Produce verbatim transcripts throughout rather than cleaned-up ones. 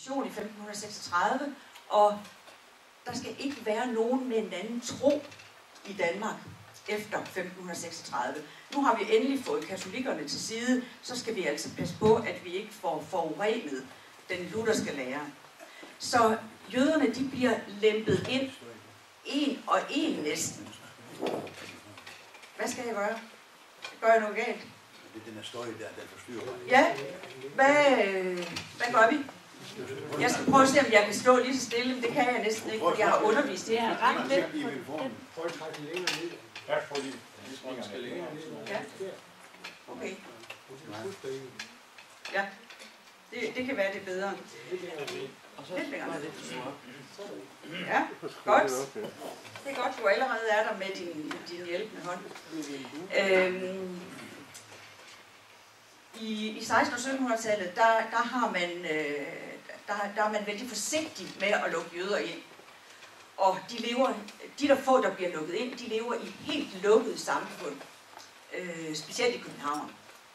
i femten seksogtredive, og der skal ikke være nogen med en anden tro i Danmark efter femten seksogtredive. Nu har vi endelig fået katolikkerne til side, så skal vi altså passe på, at vi ikke får forurenet den lutherske lære. Så jøderne, de bliver lempet ind, en og en næsten. Hvad skal jeg gøre? Gør jeg noget galt? Det er den her støj der, der forstyrrer mig. Ja, hvad, hvad gør vi? Jeg skal prøve at se, om jeg kan stå lige så stille, men det kan jeg næsten ikke, fordi jeg har undervist i. Det er ret let på den. Prøv at trække længere ned. Ja, prøv lige. Vi skal længere. Ja. Okay. Ja, det, det kan være det bedre. Lidt længere ned. Ja, godt. Det er godt, du allerede er der med din, din hjælpende hånd. Øhm, I, i seksten- og syttenhundredetallet, der, der, har man, øh, der, der er man vældig forsigtig med at lukke jøder ind. Og de, lever, de der få, der bliver lukket ind, de lever i helt lukkede samfund. Øh, specielt i København.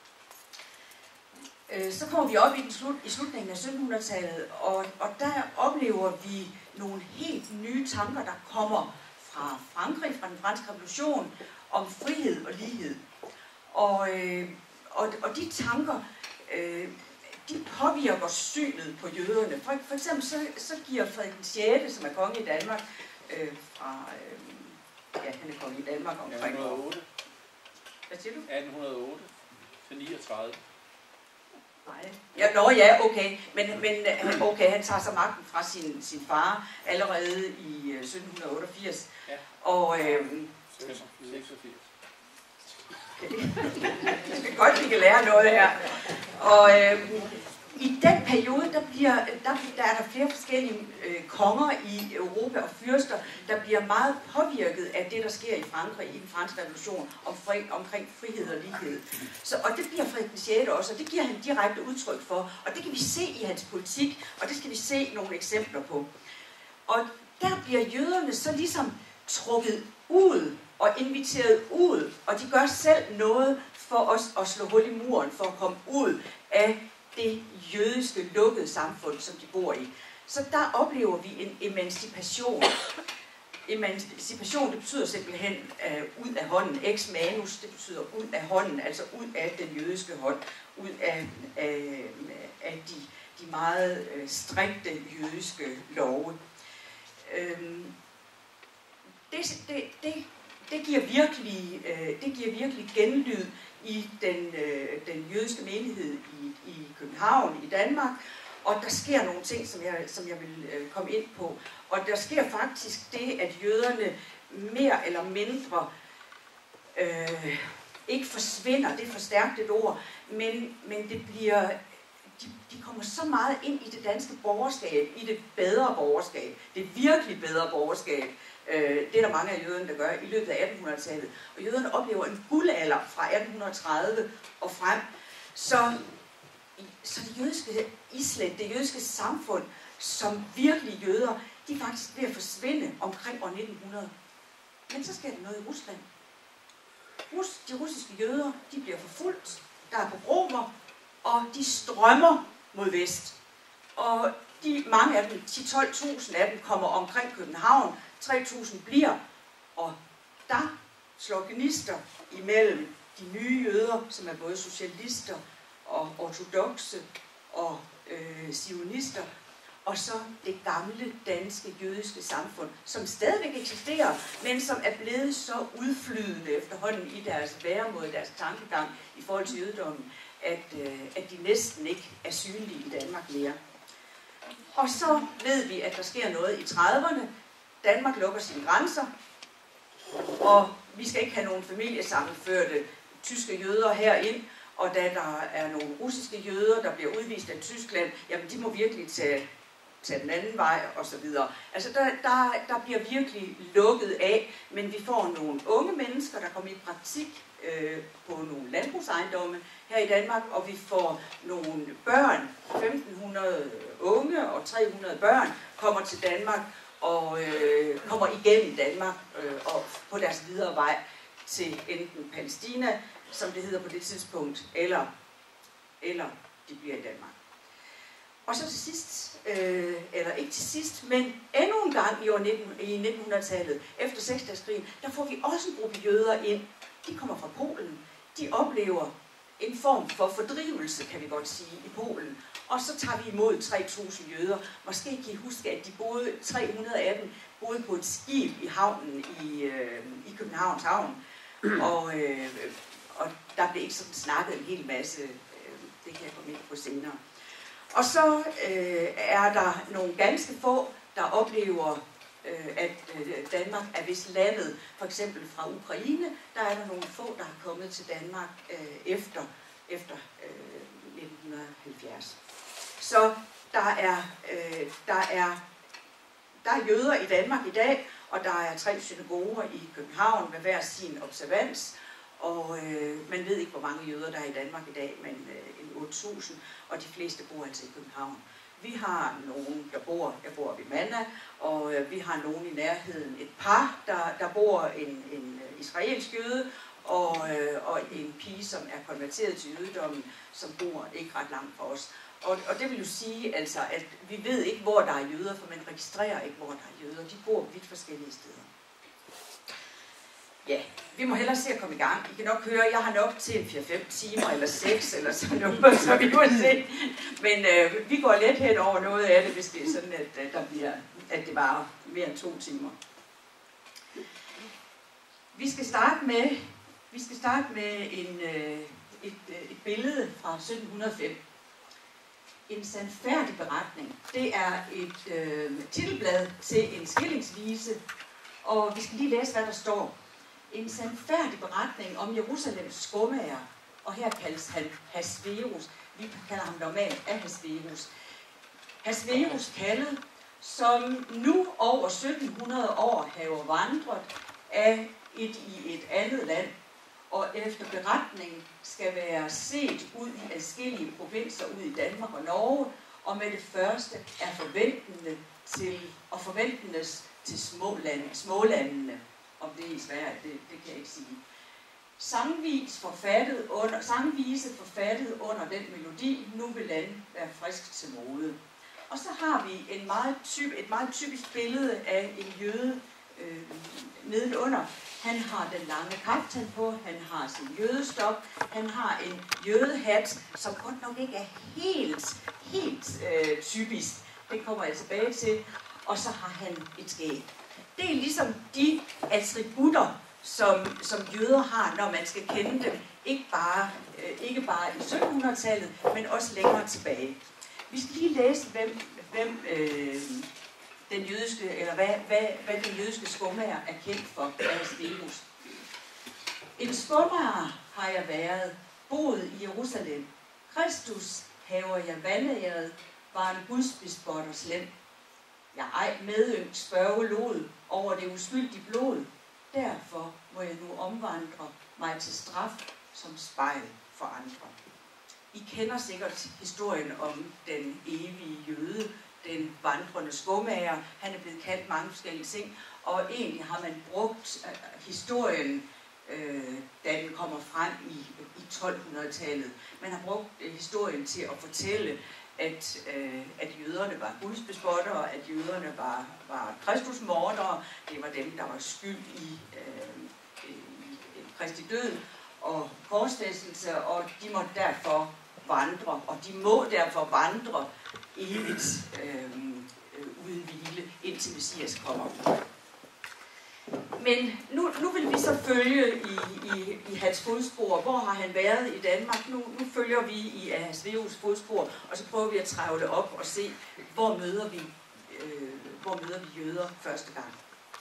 Øh, så kommer vi op i, den slut, i slutningen af syttenhundredetallet, og, og der oplever vi nogle helt nye tanker, der kommer fra Frankrig, fra den franske revolution, om frihed og lighed. Og, øh, og, og de tanker, øh, de påvirker synet på jøderne. For, for eksempel så, så giver Frederik den sjette, som er konge i Danmark, øh, fra, øh, ja, han er konge i Danmark omkring atten hundrede og otte. Hvad siger du? atten hundrede og otte til niogtredive. Nej. Ja, nå ja, okay. Men, men okay, han tager så magten fra sin, sin far allerede i øh, sytten otteogfirs. Ja. Og øh, seksogfirs. det er godt, vi kan lære noget her. Og øh, i den periode, der, bliver, der, der er der flere forskellige øh, konger i Europa og fyrster, der bliver meget påvirket af det, der sker i Frankrig i den franske revolution om fri, omkring frihed og lighed. Så, og det bliver Frederik den sjette også, og det giver han direkte udtryk for. Og det kan vi se i hans politik, og det skal vi se nogle eksempler på. Og der bliver jøderne så ligesom trukket ud og inviteret ud, og de gør selv noget for os at slå hul i muren, for at komme ud af det jødiske lukkede samfund, som de bor i. Så der oplever vi en emancipation. Emancipation, det betyder simpelthen uh, ud af hånden. Ex manus, det betyder ud af hånden, altså ud af den jødiske hånd, ud af, af, af de, de meget uh, strikte jødiske love. Øhm, det, det, det, det, giver virkelig, uh, det giver virkelig genlyd i den, øh, den jødiske menighed i, i København, i Danmark, og der sker nogle ting, som jeg, som jeg vil øh, komme ind på. Og der sker faktisk det, at jøderne mere eller mindre øh, ikke forsvinder, det er for stærkt et ord, men, men det bliver, de, de kommer så meget ind i det danske borgerskab, i det bedre borgerskab, det virkelig bedre borgerskab. Det er der mange af jøderne, der gør i løbet af attenhundredetallet. Og jøderne oplever en guldalder fra atten tredive og frem. Så, så det jødiske islet, det jødiske samfund, som virkelig jøder, de er faktisk ved at forsvinde omkring år nitten hundrede. Men så sker der noget i Rusland. Rus, de russiske jøder, de bliver forfulgt, der er pogromer, og de strømmer mod vest. Og de, mange af dem, ti til tolv tusind af dem, kommer omkring København, tre tusind bliver, og der slår gnister imellem de nye jøder, som er både socialister og ortodokse og øh, sionister, og så det gamle danske jødiske samfund, som stadigvæk eksisterer, men som er blevet så udflydende efterhånden i deres væremåde, deres tankegang i forhold til jødedommen, at, øh, at de næsten ikke er synlige i Danmark mere. Og så ved vi, at der sker noget i trediverne. Danmark lukker sine grænser, og vi skal ikke have nogen familiesammenførte tyske jøder herind, og da der er nogle russiske jøder, der bliver udvist af Tyskland, jamen de må virkelig tage, tage den anden vej, og så videre. Altså der, der, der bliver virkelig lukket af, men vi får nogle unge mennesker, der kommer i praktik øh, på nogle landbrugsejendomme her i Danmark, og vi får nogle børn, femten hundrede unge og tre hundrede børn, kommer til Danmark, og øh, kommer igennem Danmark øh, og på deres videre vej til enten Palæstina, som det hedder på det tidspunkt, eller, eller de bliver i Danmark. Og så til sidst, øh, eller ikke til sidst, men endnu en gang i år nitten, i nittenhundredetallet, efter seksdageskrigen, der får vi også en gruppe jøder ind. De kommer fra Polen. De oplever en form for fordrivelse, kan vi godt sige, i Polen. Og så tager vi imod tre tusind jøder. Måske kan I huske, at de boede, tre hundrede af dem boede på et skib i havnen i, øh, i Københavns Havn. Og, øh, og der blev ikke sådan snakket en hel masse. Øh, det kan jeg komme ind på senere. Og så øh, er der nogle ganske få, der oplever, øh, at øh, Danmark er vist landet. For eksempel fra Ukraine, der er der nogle få, der er kommet til Danmark øh, efter, efter øh, nitten halvfjerds. Så der er, øh, der, er, der er jøder i Danmark i dag, og der er tre synagoger i København med hver sin observans. Og øh, man ved ikke, hvor mange jøder der er i Danmark i dag, men øh, en otte tusind, og de fleste bor altså i København. Vi har nogen, der bor, jeg bor ved Manna, og øh, vi har nogen i nærheden, et par, der, der bor en, en israelsk jøde, og, øh, og en pige, som er konverteret til jødedommen, som bor ikke ret langt fra os. Og, og det vil jo sige, altså, at vi ved ikke, hvor der er jøder, for man registrerer ikke, hvor der er jøder. De bor vidt forskellige steder. Ja, vi må hellere se at komme i gang. I kan nok høre, at jeg har nok til fire fem timer, eller seks, eller sådan noget, så vi må se. Men øh, vi går let hen over noget af det, hvis det er sådan, at, at, der bliver, at det varer mere end to timer. Vi skal starte med, vi skal starte med en, øh, et, et billede fra sytten hundrede og fem. En sandfærdig beretning. Det er et øh, titelblad til en skillingsvise, og vi skal lige læse, hvad der står. En sandfærdig beretning om Jerusalems skomager, og her kaldes han Hasverus. Vi kalder ham normalt Ahasverus. Hasverus kaldet, som nu over sytten hundrede år har vandret af et i et andet land, og efter beretningen skal være set ud i adskillige provinser ud i Danmark og Norge, og med det første er forventende til, og forventendes til smålande, smålandene. Om det er i Sverige, det, det kan jeg ikke sige. Sangvis forfattet under, sangvise forfattet under den melodi, nu vil land være frisk til mode. Og så har vi en meget typ, et meget typisk billede af en jøde øh, nedenunder. Han har den lange kaftan på, han har sin jødestok, han har en jødehat, som godt nok ikke er helt, helt øh, typisk. Det kommer jeg tilbage til. Og så har han et skæg. Det er ligesom de attributter, som, som jøder har, når man skal kende dem, ikke bare, øh, ikke bare i sytten hundrede-tallet, men også længere tilbage. Vi skal lige læse, hvem, hvem øh, den jødiske, eller hvad, hvad, hvad den jødiske skummager er kendt for, Ahasverus. En skummager har jeg været, boet i Jerusalem. Kristus haver jeg vandæret, var en gudsbespotters lem. Jeg ej medynk spørge lod over det uskyldige blod. Derfor må jeg nu omvandre mig til straf som spejl for andre. I kender sikkert historien om den evige jøde, den vandrende skummager. Han er blevet kaldt mange forskellige ting, og egentlig har man brugt uh, historien, uh, da den kommer frem i, i tolv hundrede-tallet. Man har brugt uh, historien til at fortælle, at, øh, at jøderne var gudsbespottere, at jøderne var, var kristusmordere, det var dem, der var skyld i, øh, i, i Kristi død og korsfæstelse, og de måtte derfor vandre, og de må derfor vandre evigt øh, uden hvile, indtil Messias kommer. Men nu, nu vil vi så følge i, i, i hans fodspor. Hvor har han været i Danmark? Nu, nu følger vi i Ahasverus fodspor, og så prøver vi at trævle op og se, hvor møder vi, øh, hvor møder vi jøder første gang.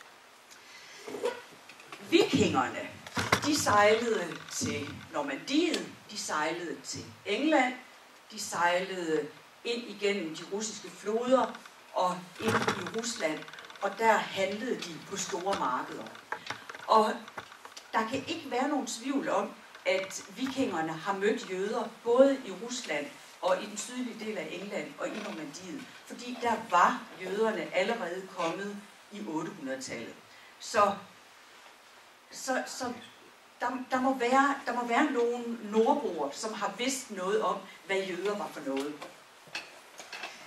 Vikingerne, de sejlede til Normandiet, de sejlede til England, de sejlede ind igennem de russiske floder og ind i Rusland, og der handlede de på store markeder. Og der kan ikke være nogen tvivl om, at vikingerne har mødt jøder både i Rusland og i den sydlige del af England og i Normandiet, fordi der var jøderne allerede kommet i otte hundrede-tallet. Så, så, så der, der, må være, der må være nogle nordboer, som har vidst noget om, hvad jøder var for noget.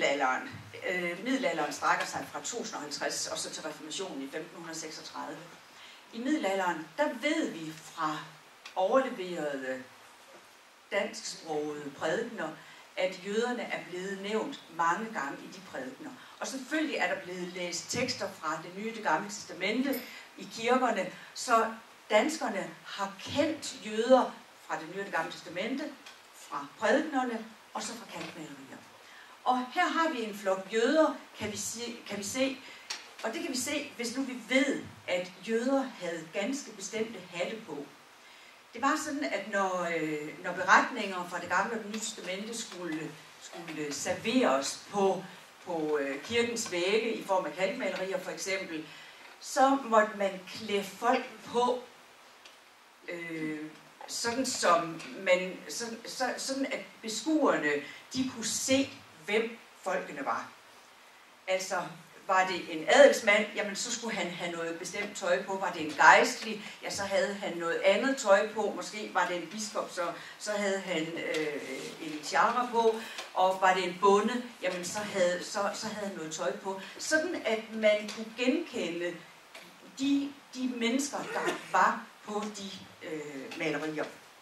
middelalderen. Øh, middelalderen strækker sig fra tusind og halvtreds og så til reformationen i femten seksogtredive. I middelalderen, der ved vi fra overleverede dansksprogede prædikener, at jøderne er blevet nævnt mange gange i de prædikener. Og selvfølgelig er der blevet læst tekster fra Det Nye og Det Gamle Testamente i kirkerne, så danskerne har kendt jøder fra Det Nye og Det Gamle Testamente, fra prædikenerne og så fra kalkmalerier. Og her har vi en flok jøder, kan vi, se, kan vi se, og det kan vi se, hvis nu vi ved, at jøder havde ganske bestemte hatte på. Det var sådan, at når, øh, når beretninger fra Det Gamle og Det Nye Testamente skulle, skulle serveres på, på øh, kirkens vægge i form af kalkmalerier for eksempel, så måtte man klæde folk på, øh, sådan som man, sådan, så, sådan at beskuerne, de kunne se, hvem folkene var. Altså, var det en adelsmand, jamen så skulle han have noget bestemt tøj på. Var det en gejstlig, ja så havde han noget andet tøj på. Måske var det en biskop, så, så havde han øh, en tiara på. Og var det en bonde, jamen så havde, så, så havde han noget tøj på. Sådan at man kunne genkende de, de mennesker, der var på de øh, malerier.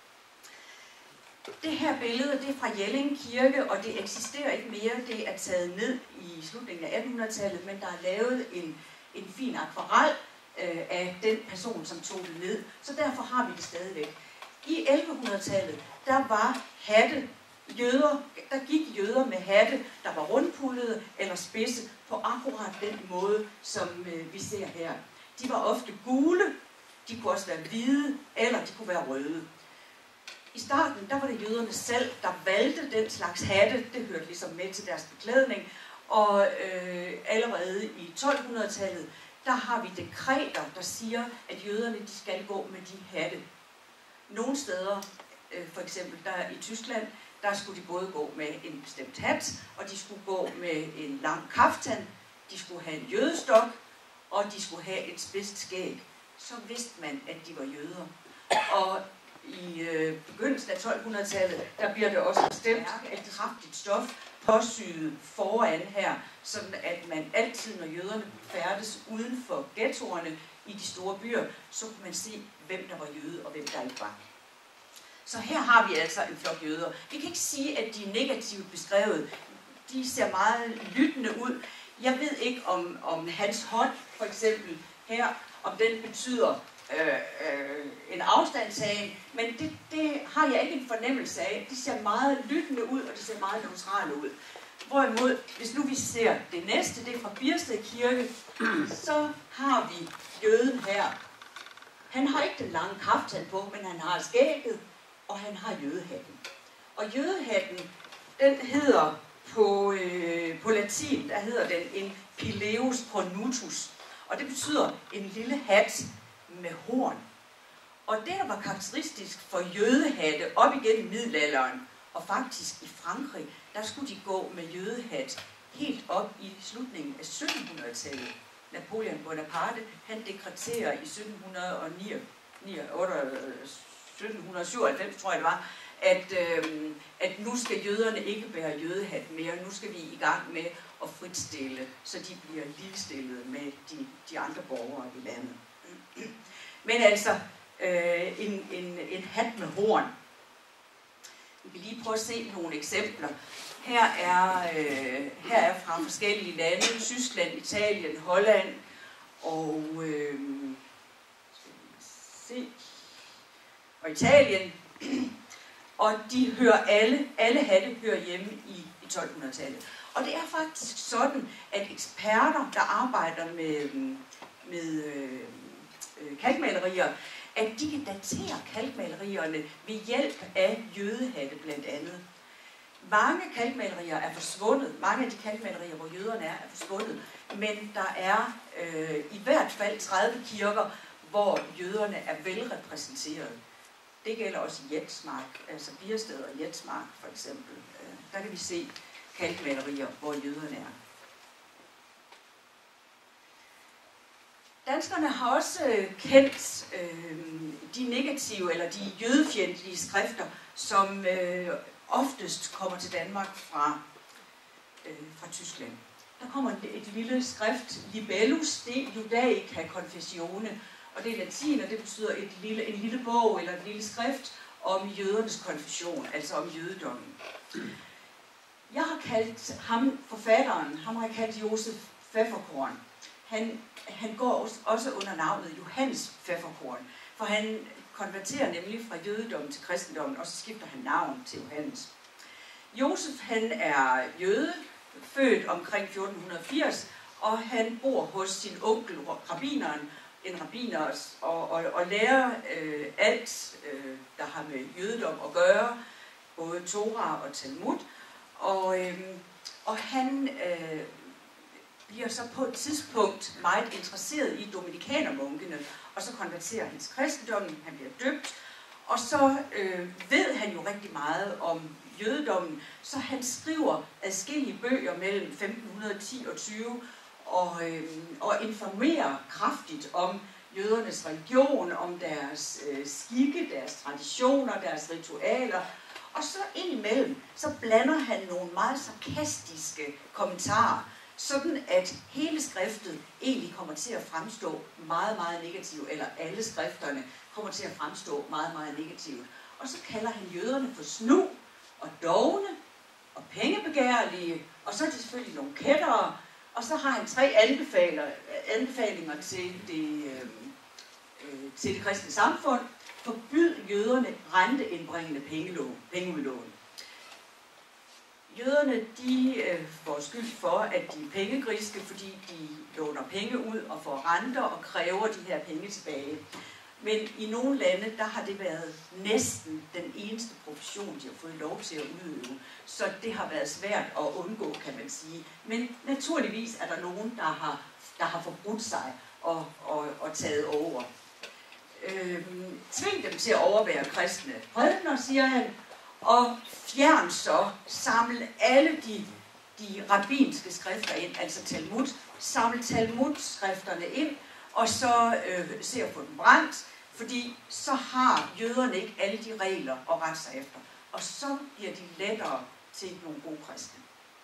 Det her billede, det er fra Jelling Kirke, og det eksisterer ikke mere. Det er taget ned i slutningen af attenhundredetallet, men der er lavet en, en fin akvarel øh, af den person, som tog det ned. Så derfor har vi det stadigvæk. I ellevehundredetallet, der var hatte, jøder, der gik jøder med hatte, der var rundpullede eller spidse på akkurat den måde, som øh, vi ser her. De var ofte gule, de kunne også være hvide, eller de kunne være røde. I starten, der var det jøderne selv, der valgte den slags hatte. Det hørte ligesom med til deres beklædning. Og øh, allerede i tolvhundredetallet, der har vi dekreter, der siger, at jøderne de skal gå med de hatte. Nogle steder, øh, for eksempel der i Tyskland, der skulle de både gå med en bestemt hat, og de skulle gå med en lang kaftan, de skulle have en jødestok, og de skulle have et spidst skæg. Så vidste man, at de var jøder. Og i øh, begyndelsen af tolvhundredetallet, der bliver det også bestemt et kraftigt stof påsyet foran her, sådan at man altid, når jøderne færdes uden for ghettoerne i de store byer, så kunne man se, hvem der var jøde og hvem der ikke var. Så her har vi altså en flok jøder. Vi kan ikke sige, at de er negativt beskrevet. De ser meget lyttende ud. Jeg ved ikke, om, om hans hånd, for eksempel her, om den betyder Øh, øh, en afstandtagen, men det, det har jeg ikke en fornemmelse af. De ser meget lyttende ud, og de ser meget neutrale ud. Hvorimod, hvis nu vi ser det næste, det er fra Biersted Kirke, så har vi jøden her. Han har ikke den lange kaftan på, men han har skægget, og han har jødehatten. Og jødehatten, den hedder på, øh, på latin, der hedder den en pileus cornutus, og det betyder en lille hat med horn. Og det, der var karakteristisk for jødehatte op igennem middelalderen, og faktisk i Frankrig, der skulle de gå med jødehat helt op i slutningen af syttenhundredetallet. Napoleon Bonaparte, han dekreterer i sytten syvoghalvfems, tror jeg det var, at, øh, at nu skal jøderne ikke bære jødehat mere, nu skal vi i gang med at fritstille, så de bliver ligestillede med de, de andre borgere i landet. Men altså, øh, en, en, en hat med horn. Vi kan lige prøve at se nogle eksempler. Her er, øh, her er fra forskellige lande, Tyskland, Italien, Holland, og, øh, se, og Italien. Og de hører alle, alle hatte hører hjemme i, i tolvhundredetallet. Og det er faktisk sådan, at eksperter, der arbejder med, med øh, kalkmalerier, at de kan datere kalkmalerierne ved hjælp af jødehatte blandt andet. Mange kalkmalerier er forsvundet, mange af de kalkmalerier, hvor jøderne er, er forsvundet, men der er øh, i hvert fald tredive kirker, hvor jøderne er velrepræsenteret. Det gælder også i Jetsmark, altså Biersted og Jetsmark for eksempel. Øh, der kan vi se kalkmalerier, hvor jøderne er. Danskerne har også kendt øh, de negative eller de jødefjendtlige skrifter, som øh, oftest kommer til Danmark fra, øh, fra Tyskland. Der kommer et lille skrift, Libellus de Judaica Confessione, og det er latin, og det betyder et lille, en lille bog eller et lille skrift om jødernes konfession, altså om jødedommen. Jeg har kaldt ham, forfatteren, ham har jeg kaldt Josef Pfefferkorn. Han, han går også under navnet Johannes Pfefferkorn, for han konverterer nemlig fra jødedommen til kristendommen, og så skifter han navn til Johannes. Josef, han er jøde, født omkring fjorten firs, og han bor hos sin onkel, rabbineren, en rabbiner, og, og, og lærer øh, alt, øh, der har med jødedom at gøre, både Torah og Talmud. Og, øh, og han øh, bliver så på et tidspunkt meget interesseret i dominikanermunkene, og så konverterer han til kristendommen, han bliver døbt, og så øh, ved han jo rigtig meget om jødedommen, så han skriver adskillige bøger mellem femten ti og tyve, og, øh, og informerer kraftigt om jødernes religion, om deres øh, skikke, deres traditioner, deres ritualer, og så indimellem, så blander han nogle meget sarkastiske kommentarer, sådan at hele skriftet egentlig kommer til at fremstå meget, meget negativt, eller alle skrifterne kommer til at fremstå meget, meget negativt. Og så kalder han jøderne for snu og dogne og pengebegærlige, og så er de selvfølgelig nogle kættere, og så har han tre anbefaler, anbefalinger til det, øh, øh, til det kristne samfund. Forbyd jøderne renteindbringende pengeudlån. Jøderne, de øh, får skyld for, at de er pengegriske, fordi de låner penge ud og får renter og kræver de her penge tilbage. Men i nogle lande, der har det været næsten den eneste profession, de har fået lov til at udøve. Så det har været svært at undgå, kan man sige. Men naturligvis er der nogen, der har, der har forbrudt sig og, og, og taget over. Øhm, tving dem til at overvære kristne prædikener, siger han, og fjern så, samle alle de, de rabbinske skrifter ind, altså Talmud, samle Talmud-skrifterne ind, og så øh, se at få dem brændt, fordi så har jøderne ikke alle de regler at rette sig efter, og så bliver de lettere til nogle gode kristne.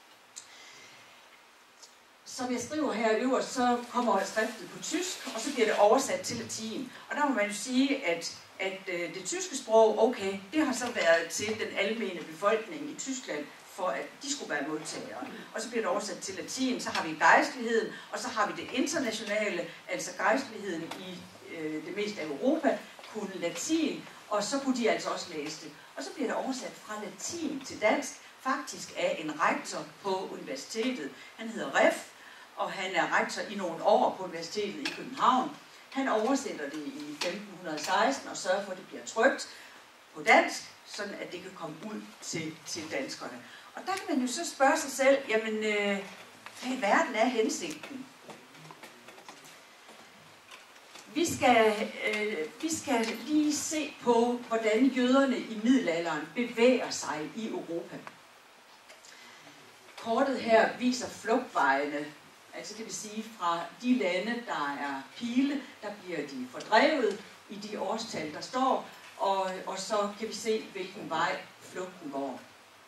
Som jeg skriver her øverst, så kommer skriftet på tysk, og så bliver det oversat til latin. Og der må man jo sige, at, at øh, det tyske sprog, okay, det har så været til den almene befolkning i Tyskland, for at de skulle være modtagere. Og så bliver det oversat til latin, så har vi gejstligheden, og så har vi det internationale, altså gejstligheden i øh, det meste af Europa, kunne latin, og så kunne de altså også læse det. Og så bliver det oversat fra latin til dansk, faktisk af en rektor på universitetet. Han hedder Ref, og han er rektor i nogle år på universitetet i København. Han oversætter det i femten seksten og sørger for, at det bliver trykt på dansk, sådan at det kan komme ud til, til danskerne. Og der kan man jo så spørge sig selv, jamen, øh, hvad i verden er hensigten? Vi skal, øh, vi skal lige se på, hvordan jøderne i middelalderen bevæger sig i Europa. Kortet her viser flugtvejene, altså det vil sige fra de lande, der er pile, der bliver de fordrevet i de årstal, der står, og, og så kan vi se, hvilken vej flugten går.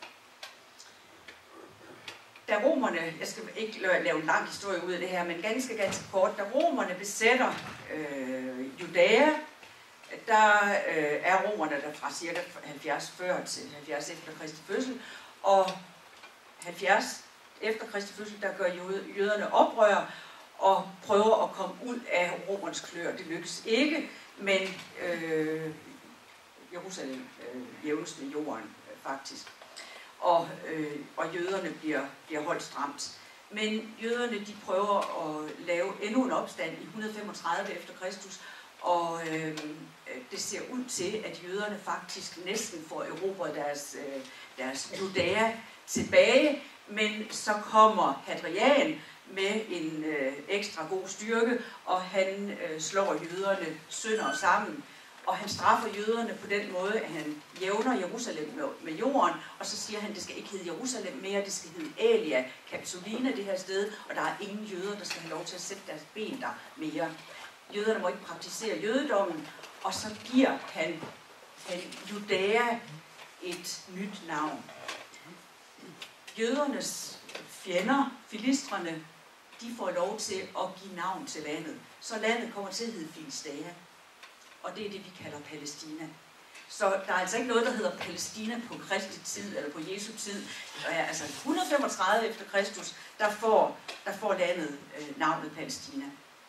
Da romerne, jeg skal ikke lave en lang historie ud af det her, men ganske, ganske kort, da romerne besætter øh, Judæa, der øh, er romerne der fra cirka halvfjerds før til halvfjerds efter Kristi fødsel, og halvfjerds efter Kristi fødsel, der gør jøderne oprør og prøver at komme ud af romernes klør. Det lykkes ikke, men øh, Jerusalem øh, jævnes med jorden øh, faktisk. Og, øh, og jøderne bliver, bliver holdt stramt. Men jøderne, de prøver at lave endnu en opstand i et hundrede femogtredive efter Kristus, og øh, det ser ud til, at jøderne faktisk næsten får erobret deres, øh, deres Judæa tilbage, men så kommer Hadrian med en øh, ekstra god styrke, og han øh, slår jøderne sønder sammen. Og han straffer jøderne på den måde, at han jævner Jerusalem med, med jorden, og så siger han, at det skal ikke hedde Jerusalem mere, det skal hedde Aelia Capitolina, det her sted, og der er ingen jøder, der skal have lov til at sætte deres ben der mere. Jøderne må ikke praktisere jødedommen, og så giver han, han Judæa et nyt navn. Jødernes fjender, filistrene, de får lov til at give navn til landet. Så landet kommer til at hedde Filistea. Og det er det, vi kalder Palæstina. Så der er altså ikke noget, der hedder Palæstina på Kristi tid, eller på Jesu tid. Altså et hundrede femogtredive efter Kristus, der får, der får landet øh, navnet Palæstina.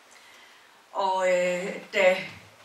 Og øh, da,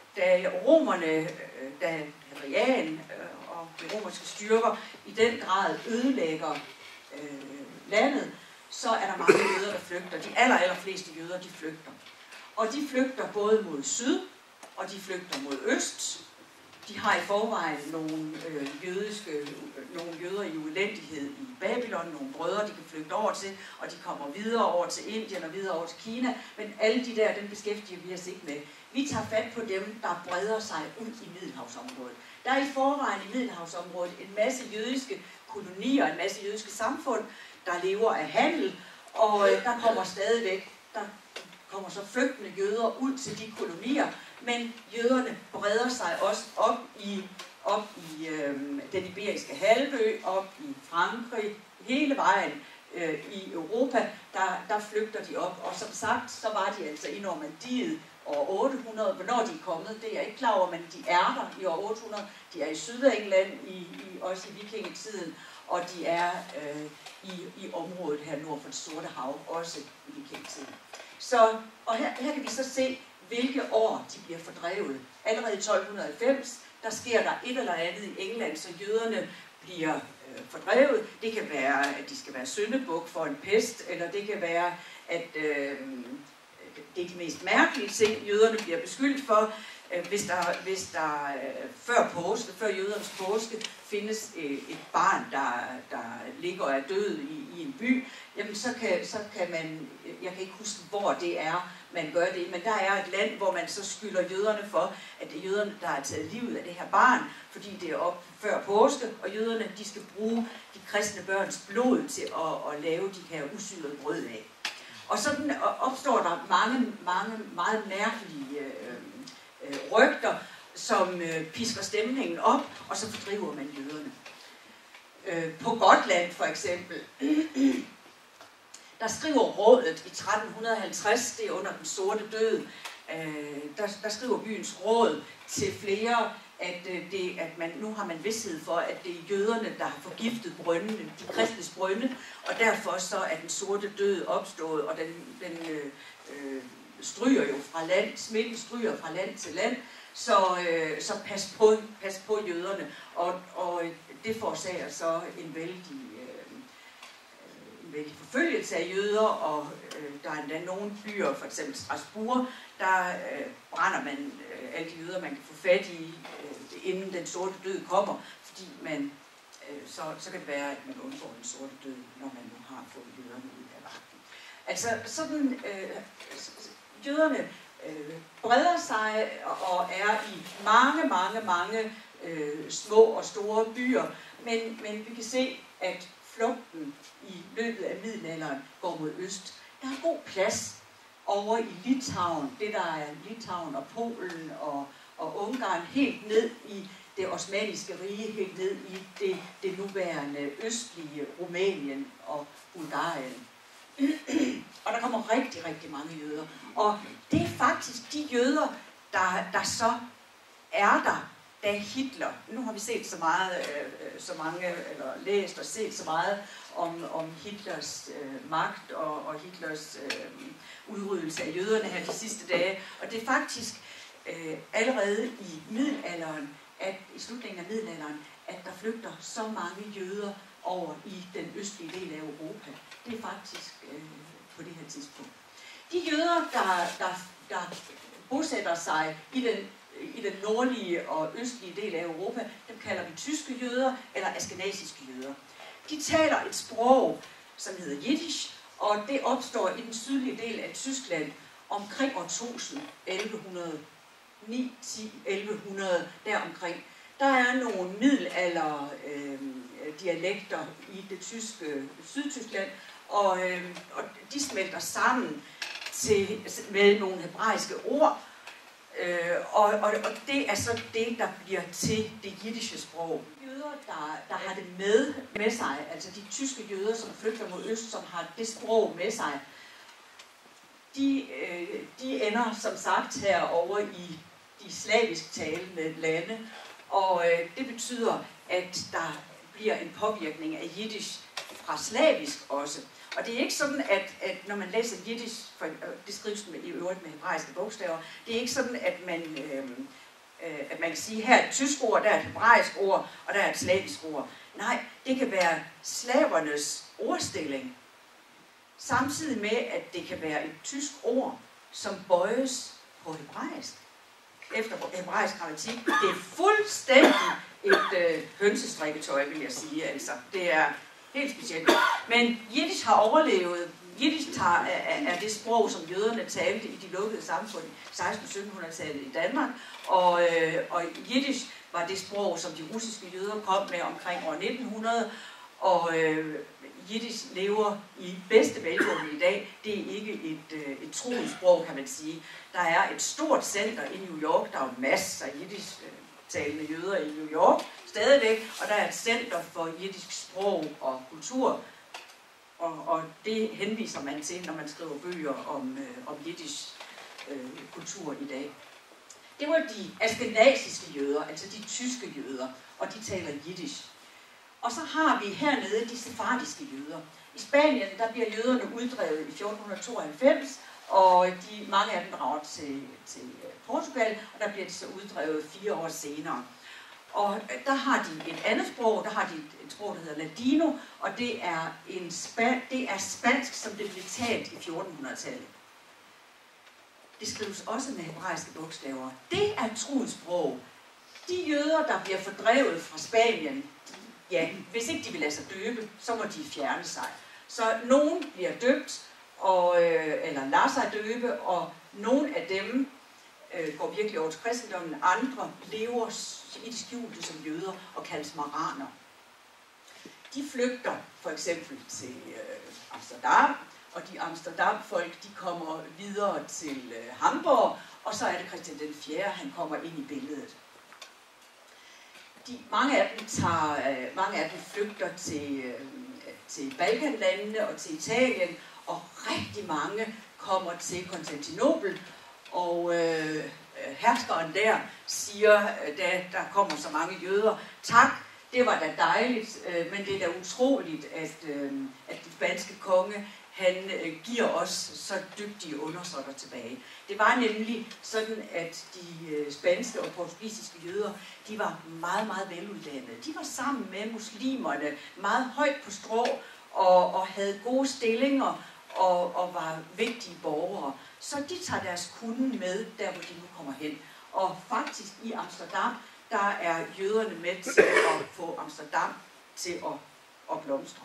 da romerne, øh, da Hadrian øh, og de romerske styrker i den grad ødelægger øh, landet, så er der mange jøder, der flygter. De aller, aller fleste jøder, de flygter. Og de flygter både mod syd, og de flygter mod øst. De har i forvejen nogle, øh, jødiske, øh, nogle jøder i uelendighed i Babylon, nogle brødre, de kan flygte over til, og de kommer videre over til Indien og videre over til Kina. Men alle de der, den beskæftiger vi os ikke med. Vi tager fat på dem, der breder sig ud i Middelhavsområdet. Der er i forvejen i Middelhavsområdet en masse jødiske kolonier, en masse jødiske samfund, der lever af handel, og øh, der kommer stadigvæk, der kommer så flygtende jøder ud til de kolonier, men jøderne breder sig også op i, op i øh, den iberiske halvø, op i Frankrig, hele vejen øh, i Europa, der, der flygter de op. Og som sagt, så var de altså i Normandiet år otte hundrede. Hvornår de er kommet, det er jeg ikke klar over, men de er der i år otte hundrede. De er i Sydengland, i, i, også i vikingetiden, og de er øh, i, i området her nord for det Sorte Hav, også i vikingetiden. Så, og her, her kan vi så se, hvilke år de bliver fordrevet. Allerede i tolv halvfems, der sker der et eller andet i England, så jøderne bliver øh, fordrevet. Det kan være, at de skal være syndebuk for en pest, eller det kan være, at øh, det er de mest mærkelige ting, jøderne bliver beskyldt for. Øh, hvis der, hvis der øh, før påske, før jødernes påske, findes øh, et barn, der, der ligger og er død i, i en by, jamen så kan, så kan man, jeg kan ikke huske, hvor det er, man gør det, men der er et land, hvor man så skylder jøderne for, at det er jøderne, der har taget livet af det her barn, fordi det er op før påske, og jøderne, de skal bruge de kristne børns blod til at, at lave de her usyrede brød af. Og sådan opstår der mange, mange meget mærkelige øh, øh, rygter, som øh, pisker stemningen op, og så fordriver man jøderne. Øh, på Gotland for eksempel, der skriver rådet i tretten halvtreds, det er under den sorte død, øh, der, der skriver byens råd til flere, at, øh, det, at man, nu har man vidsthed for, at det er jøderne, der har forgiftet brøndene, de kristnes brønde, og derfor så er den sorte død opstået, og den, den øh, øh, stryger jo fra land, smitten stryger fra land til land, så, øh, så pas på, pas på jøderne, og, og det forårsager så en vældig vældig forfølgelse af jøder, og øh, der er endda nogle byer, for eksempel Strasbourg, der øh, brænder man øh, alle de jøder, man kan få fat i, øh, inden den sorte død kommer, fordi man, øh, så, så kan det være, at man undgår den sorte død, når man nu har fået jøderne ud af vagten. Altså sådan, øh, jøderne øh, breder sig og er i mange, mange, mange øh, små og store byer, men, men vi kan se, at flugten i løbet af middelalderen går mod øst. Der er god plads over i Litauen, det der er Litauen og Polen og, og Ungarn, helt ned i det osmaniske rige, helt ned i det, det nuværende østlige Rumænien og Bulgarien. Og der kommer rigtig, rigtig mange jøder. Og det er faktisk de jøder, der, der så er der, da Hitler, nu har vi set så meget, øh, så mange, eller læst og set så meget om, om Hitlers øh, magt og, og Hitlers øh, udryddelse af jøderne her de sidste dage. Og det er faktisk øh, allerede i middelalderen, at i slutningen af middelalderen, at der flygter så mange jøder over i den østlige del af Europa. Det er faktisk øh, på det her tidspunkt. De jøder, der, der, der bosætter sig i den i den nordlige og østlige del af Europa, dem kalder vi tyske jøder eller askenasiske jøder. De taler et sprog, som hedder Jiddisch, og det opstår i den sydlige del af Tyskland omkring år tusind, elleve hundrede, ni, ti, elleve hundrede, deromkring. Der er nogle middelalder øh, dialekter i det tyske Sydtyskland, og, øh, og de smelter sammen til, med nogle hebraiske ord, Øh, og, og, og det er så det, der bliver til det jiddische sprog. Jøder, der, der har det med, med sig, altså de tyske jøder, som flygter mod øst, som har det sprog med sig, de, øh, de ender som sagt herovre i de slavisk talende lande, og øh, det betyder, at der bliver en påvirkning af jiddisch fra slavisk også. Og det er ikke sådan, at, at når man læser jiddisch, for, det skrives med, i øvrigt med hebraiske bogstaver, det er ikke sådan, at man, øh, øh, at man kan sige, her er et tysk ord, der er et hebraisk ord, og der er et slavisk ord. Nej, det kan være slavernes ordstilling, samtidig med, at det kan være et tysk ord, som bøjes på hebraisk, efter hebraisk grammatik. Det er fuldstændig et øh, hønsestrikketøj, vil jeg sige, altså. Det er helt specielt. Men jiddisch har overlevet. Jiddisch er, er det sprog, som jøderne talte i de lukkede samfund i seksten sytten hundrede-tallet i Danmark. Og, øh, og jiddisch var det sprog, som de russiske jøder kom med omkring år nitten hundrede. Og øh, jiddisch lever i bedste velgående i dag. Det er ikke et, øh, et troligt sprog, kan man sige. Der er et stort center i New York. Der er masser af jiddisch øh, talende jøder i New York stadigvæk, og der er et center for jiddisk sprog og kultur, og, og det henviser man til, når man skriver bøger om, øh, om jiddisk øh, kultur i dag. Det var de askenasiske jøder, altså de tyske jøder, og de taler jiddisch. Og så har vi hernede de sefardiske jøder. I Spanien, der bliver jøderne uddrevet i fjorten tooghalvfems, og de, mange af dem drager til, til Portugal, og der bliver de så uddrevet fire år senere. Og der har de et andet sprog, der har de et sprog, der hedder ladino, og det er, en spa, det er spansk, som det blev talt i fjorten hundrede-tallet. Det skrives også med hebraiske bogstaver. Det er et truet sprog. De jøder, der bliver fordrevet fra Spanien, de, ja, hvis ikke de vil lade sig døbe, så må de fjerne sig. Så nogen bliver døbt, og, øh, eller lader sig døbe, og nogle af dem øh, går virkelig over til kristendommen. Andre lever i det skjulte som jøder og kaldes maraner. De flygter for eksempel til øh, Amsterdam, og de Amsterdam-folk, de kommer videre til øh, Hamburg, og så er det Christian den fjerde, han kommer ind i billedet. De, mange af dem tager, øh, mange af dem flygter til, øh, til Balkanlandene og til Italien, og rigtig mange kommer til Konstantinopel, og øh, herskeren der siger, da der kommer så mange jøder, tak, det var da dejligt, øh, men det er da utroligt, at, øh, at den spanske konge, han øh, giver os så dygtige undersåtter tilbage. Det var nemlig sådan, at de øh, spanske og portugisiske jøder, de var meget, meget veluddannede. De var sammen med muslimerne meget højt på strå, og, og havde gode stillinger, og, og var vigtige borgere. Så de tager deres kunde med, der hvor de nu kommer hen. Og faktisk i Amsterdam, der er jøderne med til at få Amsterdam til at, at blomstre.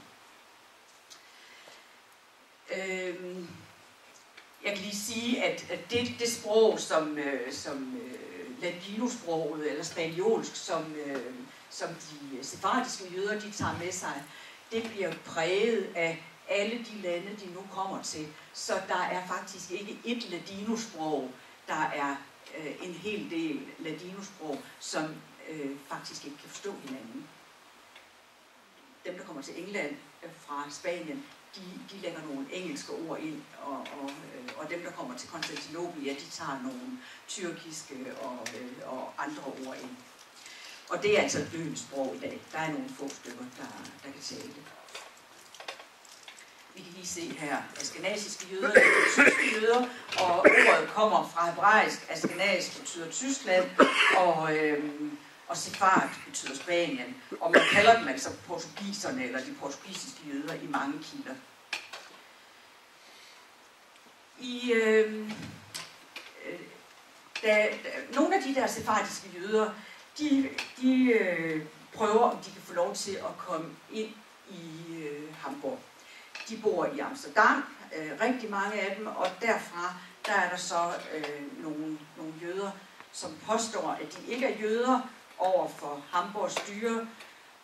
Øhm, jeg kan lige sige, at, at det, det sprog, som, øh, som øh, ladino-sproget, eller spaniolsk, som, øh, som de sefardiske jøder, de tager med sig, det bliver præget af alle de lande, de nu kommer til. Så der er faktisk ikke et ladino-sprog, der er øh, en hel del ladino-sprog, som øh, faktisk ikke kan forstå hinanden. Dem, der kommer til England øh, fra Spanien, de, de lægger nogle engelske ord ind, og, og, øh, og dem, der kommer til Konstantinopel, ja, de tager nogle tyrkiske og, øh, og andre ord ind. Og det er altså et døende sprog i dag. Der er nogle få stykker, der, der kan tale det. Vi kan lige se her, askenasiske jøder, tyske jøder, og ordet kommer fra hebraisk. Askenas betyder Tyskland, og, øhm, og sefard betyder Spanien. Og man kalder dem altså portugiserne, eller de portugisiske jøder, i mange kilder. I, øhm, øh, da, da, nogle af de der sefardiske jøder, de, de øh, prøver, om de kan få lov til at komme ind i øh, Hamburg. De bor i Amsterdam, øh, rigtig mange af dem, og derfra der er der så øh, nogle, nogle jøder, som påstår, at de ikke er jøder over for Hamburgs styre,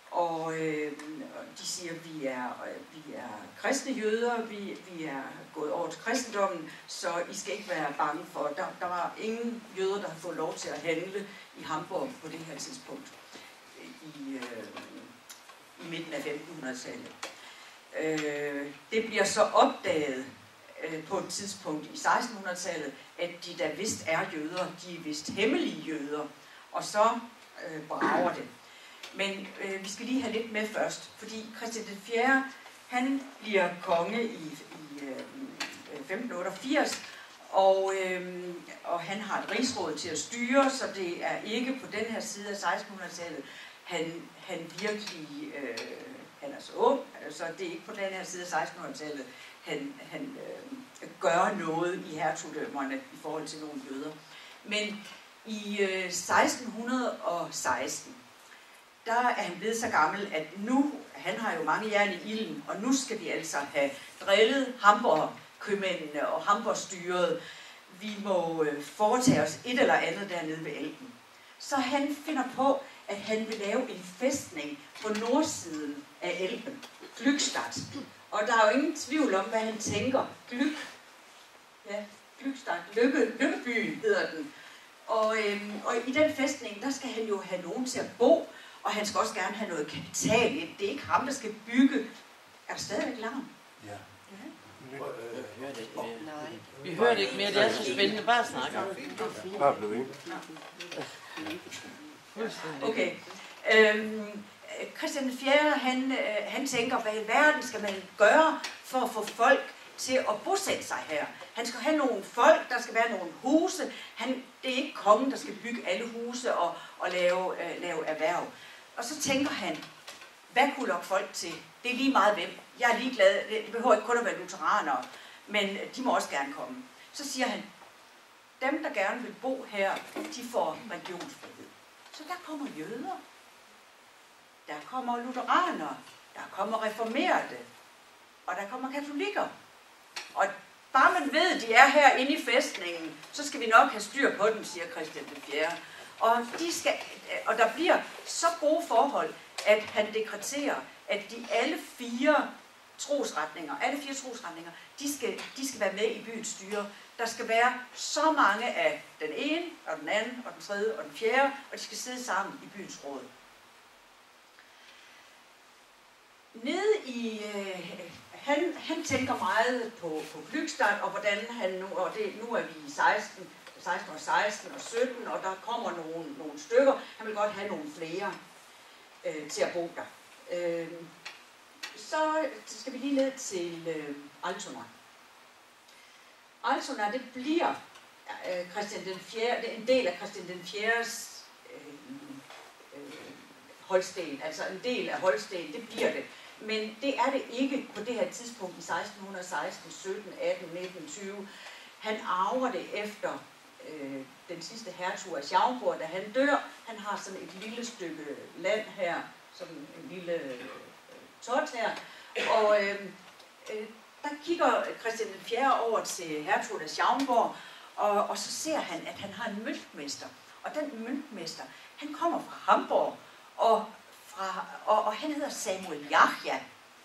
Og øh, de siger, at vi er, vi er kristne jøder, vi, vi er gået over til kristendommen, så I skal ikke være bange for. Der, der var ingen jøder, der har fået lov til at handle i Hamburg på det her tidspunkt i, øh, i midten af femtenhundredetallet. Øh, det bliver så opdaget øh, på et tidspunkt i sekstenhundredetallet, at de der vist er jøder, de er vist hemmelige jøder, og så øh, brager det. Men øh, vi skal lige have lidt med først, fordi Christian den fjerde, han bliver konge i, i øh, femten otteogfirs, og, øh, og han har et rigsråd til at styre, så det er ikke på den her side af sekstenhundredetallet, han, han virkelig, øh, han er så ung, så det er ikke på den her side af sekstenhundredetallet, han, han øh, gør noget i hertugdømmerne i forhold til nogle jøder. Men i øh, seksten seksten, der er han blevet så gammel, at nu, han har jo mange jern i ilden, og nu skal vi altså have drillet Hamburg-købmændene og Hamburg-styret. Vi må øh, foretage os et eller andet dernede ved Elben. Så han finder på, at han vil lave en fæstning på nordsiden af Elben, Glückstadt. Og der er jo ingen tvivl om, hvad han tænker. Glück, ja, Glückstadt, Lykke, Lykkebyen hedder den. Og, øhm, og i den fæstning, der skal han jo have nogen til at bo, og han skal også gerne have noget kapital ind. Det er ikke ham, der skal bygge. Er der stadigvæk larm? Ja. Ja. Nej, vi hører det ikke mere. Det er så spændende. Bare snak om det. Bare bliv ved. Okay. Øhm, Christian den fjerde, han, øh, han tænker, hvad i verden skal man gøre for at få folk til at bosætte sig her? Han skal have nogle folk, der skal være nogle huse. Han, det er ikke kongen, der skal bygge alle huse og, og lave, øh, lave erhverv. Og så tænker han, hvad kunne lokke folk til? Det er lige meget hvem. Jeg er ligeglad. Det behøver ikke kun at være lutheranere, men de må også gerne komme. Så siger han, dem der gerne vil bo her, de får religionsfrihed. Så der kommer jøder. Der kommer lutheranere. Der kommer reformerede. Og der kommer katolikker. Og bare man ved, at de er her inde i fæstningen, så skal vi nok have styr på dem, siger Christian den fjerde. Og, de skal, og der bliver så gode forhold, at han dekreterer, at de alle fire trosretninger, alle fire trosretninger, de skal, de skal være med i byens styre. Der skal være så mange af den ene, og den anden, og den tredje, og den fjerde, og de skal sidde sammen i byens råd. Nede i, øh, han, han tænker meget på, på Glückstadt, og hvordan han nu, og det, nu er vi i seksten, seksten og seksten og sytten, og der kommer nogle, nogle stykker. Han vil godt have nogle flere øh, til at bo der. Øh, så skal vi lige ned til øh, Altona. Altona, det bliver øh, Christian den fjerde, det er en del af Christian den fjerdes øh, øh, Holsten, altså en del af Holsten, det bliver det. Men det er det ikke på det her tidspunkt i seksten seksten, sytten, atten, nitten, tyve. Han arver det efter øh, den sidste hertug af Schaumburg, da han dør. Han har sådan et lille stykke land her, sådan en lille øh, tot her. Og øh, øh, der kigger Christian den fjerde over til hertugen af Schaumburg, og, og så ser han, at han har en møntmester. Og den møntmester, han kommer fra Hamburg, og Fra, og, og han hedder Samuel Jachja,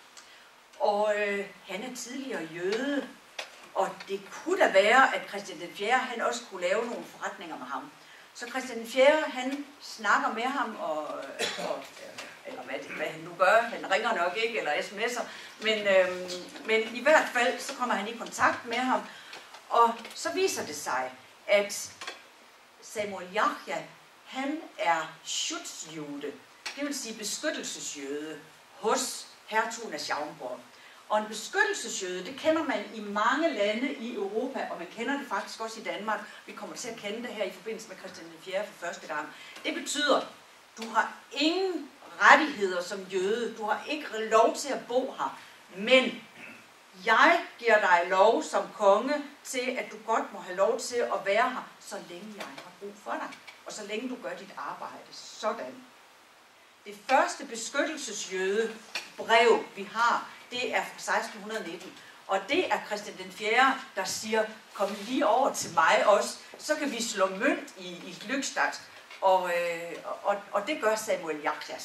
og øh, han er tidligere jøde, og det kunne da være, at Christian den fjerde, han også kunne lave nogle forretninger med ham. Så Christian den fjerde, han snakker med ham, og, og, eller hvad, hvad han nu gør, han ringer nok ikke, eller sms'er, men, øh, men i hvert fald, så kommer han i kontakt med ham, og så viser det sig, at Samuel Jachja, han er Schutzjude, det vil sige beskyttelsesjøde hos hertugen af Schaumburg. Og en beskyttelsesjøde, det kender man i mange lande i Europa, og man kender det faktisk også i Danmark. Vi kommer til at kende det her i forbindelse med Christian den fjerde for første gang. Det betyder, du har ingen rettigheder som jøde. Du har ikke lov til at bo her. Men jeg giver dig lov som konge til, at du godt må have lov til at være her, så længe jeg har brug for dig. Og så længe du gør dit arbejde. Sådan. Det første beskyttelsesjøde brev, vi har, det er fra seksten nitten. Og det er Christian den fjerde, der siger, kom lige over til mig også, så kan vi slå mønt i, i Glückstadt. Og, øh, og, og det gør Samuel Jachja så.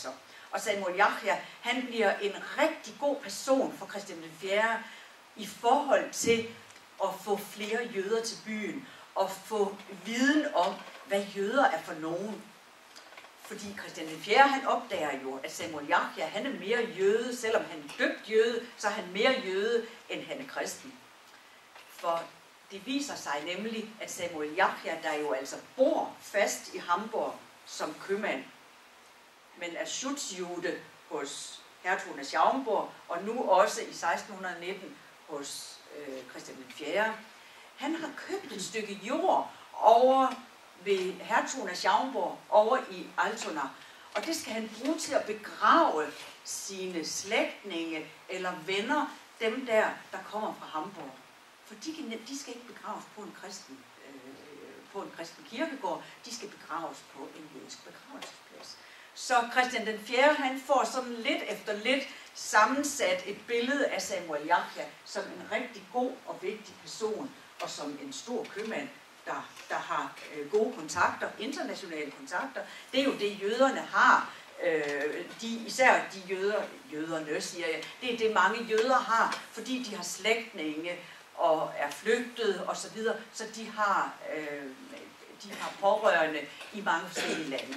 Og Samuel Yahya, han bliver en rigtig god person for Christian den fjerde i forhold til at få flere jøder til byen og få viden om, hvad jøder er for nogen. Fordi Christian den fjerde, han opdager jo, at Samuel Yahya, han er mere jøde, selvom han er døbt jøde, så er han mere jøde, end han er kristen. For det viser sig nemlig, at Samuel Yahya, der jo altså bor fast i Hamburg som købmand, men er schutzjude hos hertugen af Schaumburg, og nu også i seksten nitten hos øh, Christian den fjerde. Han har købt et stykke jord over ved hertugen af Schaumburg over i Altona, og det skal han bruge til at begrave sine slægtninge eller venner, dem der, der kommer fra Hamburg. For de, kan, de skal ikke begraves på en kristen, øh, på en kristen kirkegård, de skal begraves på en jødisk begravelsesplads. Så Christian den fjerde, han får sådan lidt efter lidt sammensat et billede af Samuel Yahya som en rigtig god og vigtig person, og som en stor købmand, der, der har øh, gode kontakter, internationale kontakter. Det er jo det, jøderne har. Øh, de, især de jøder, jøderne siger jeg, det er det, mange jøder har, fordi de har slægtninge og er flygtet osv., så, videre, så de har, øh, de har pårørende i mange forskellige lande.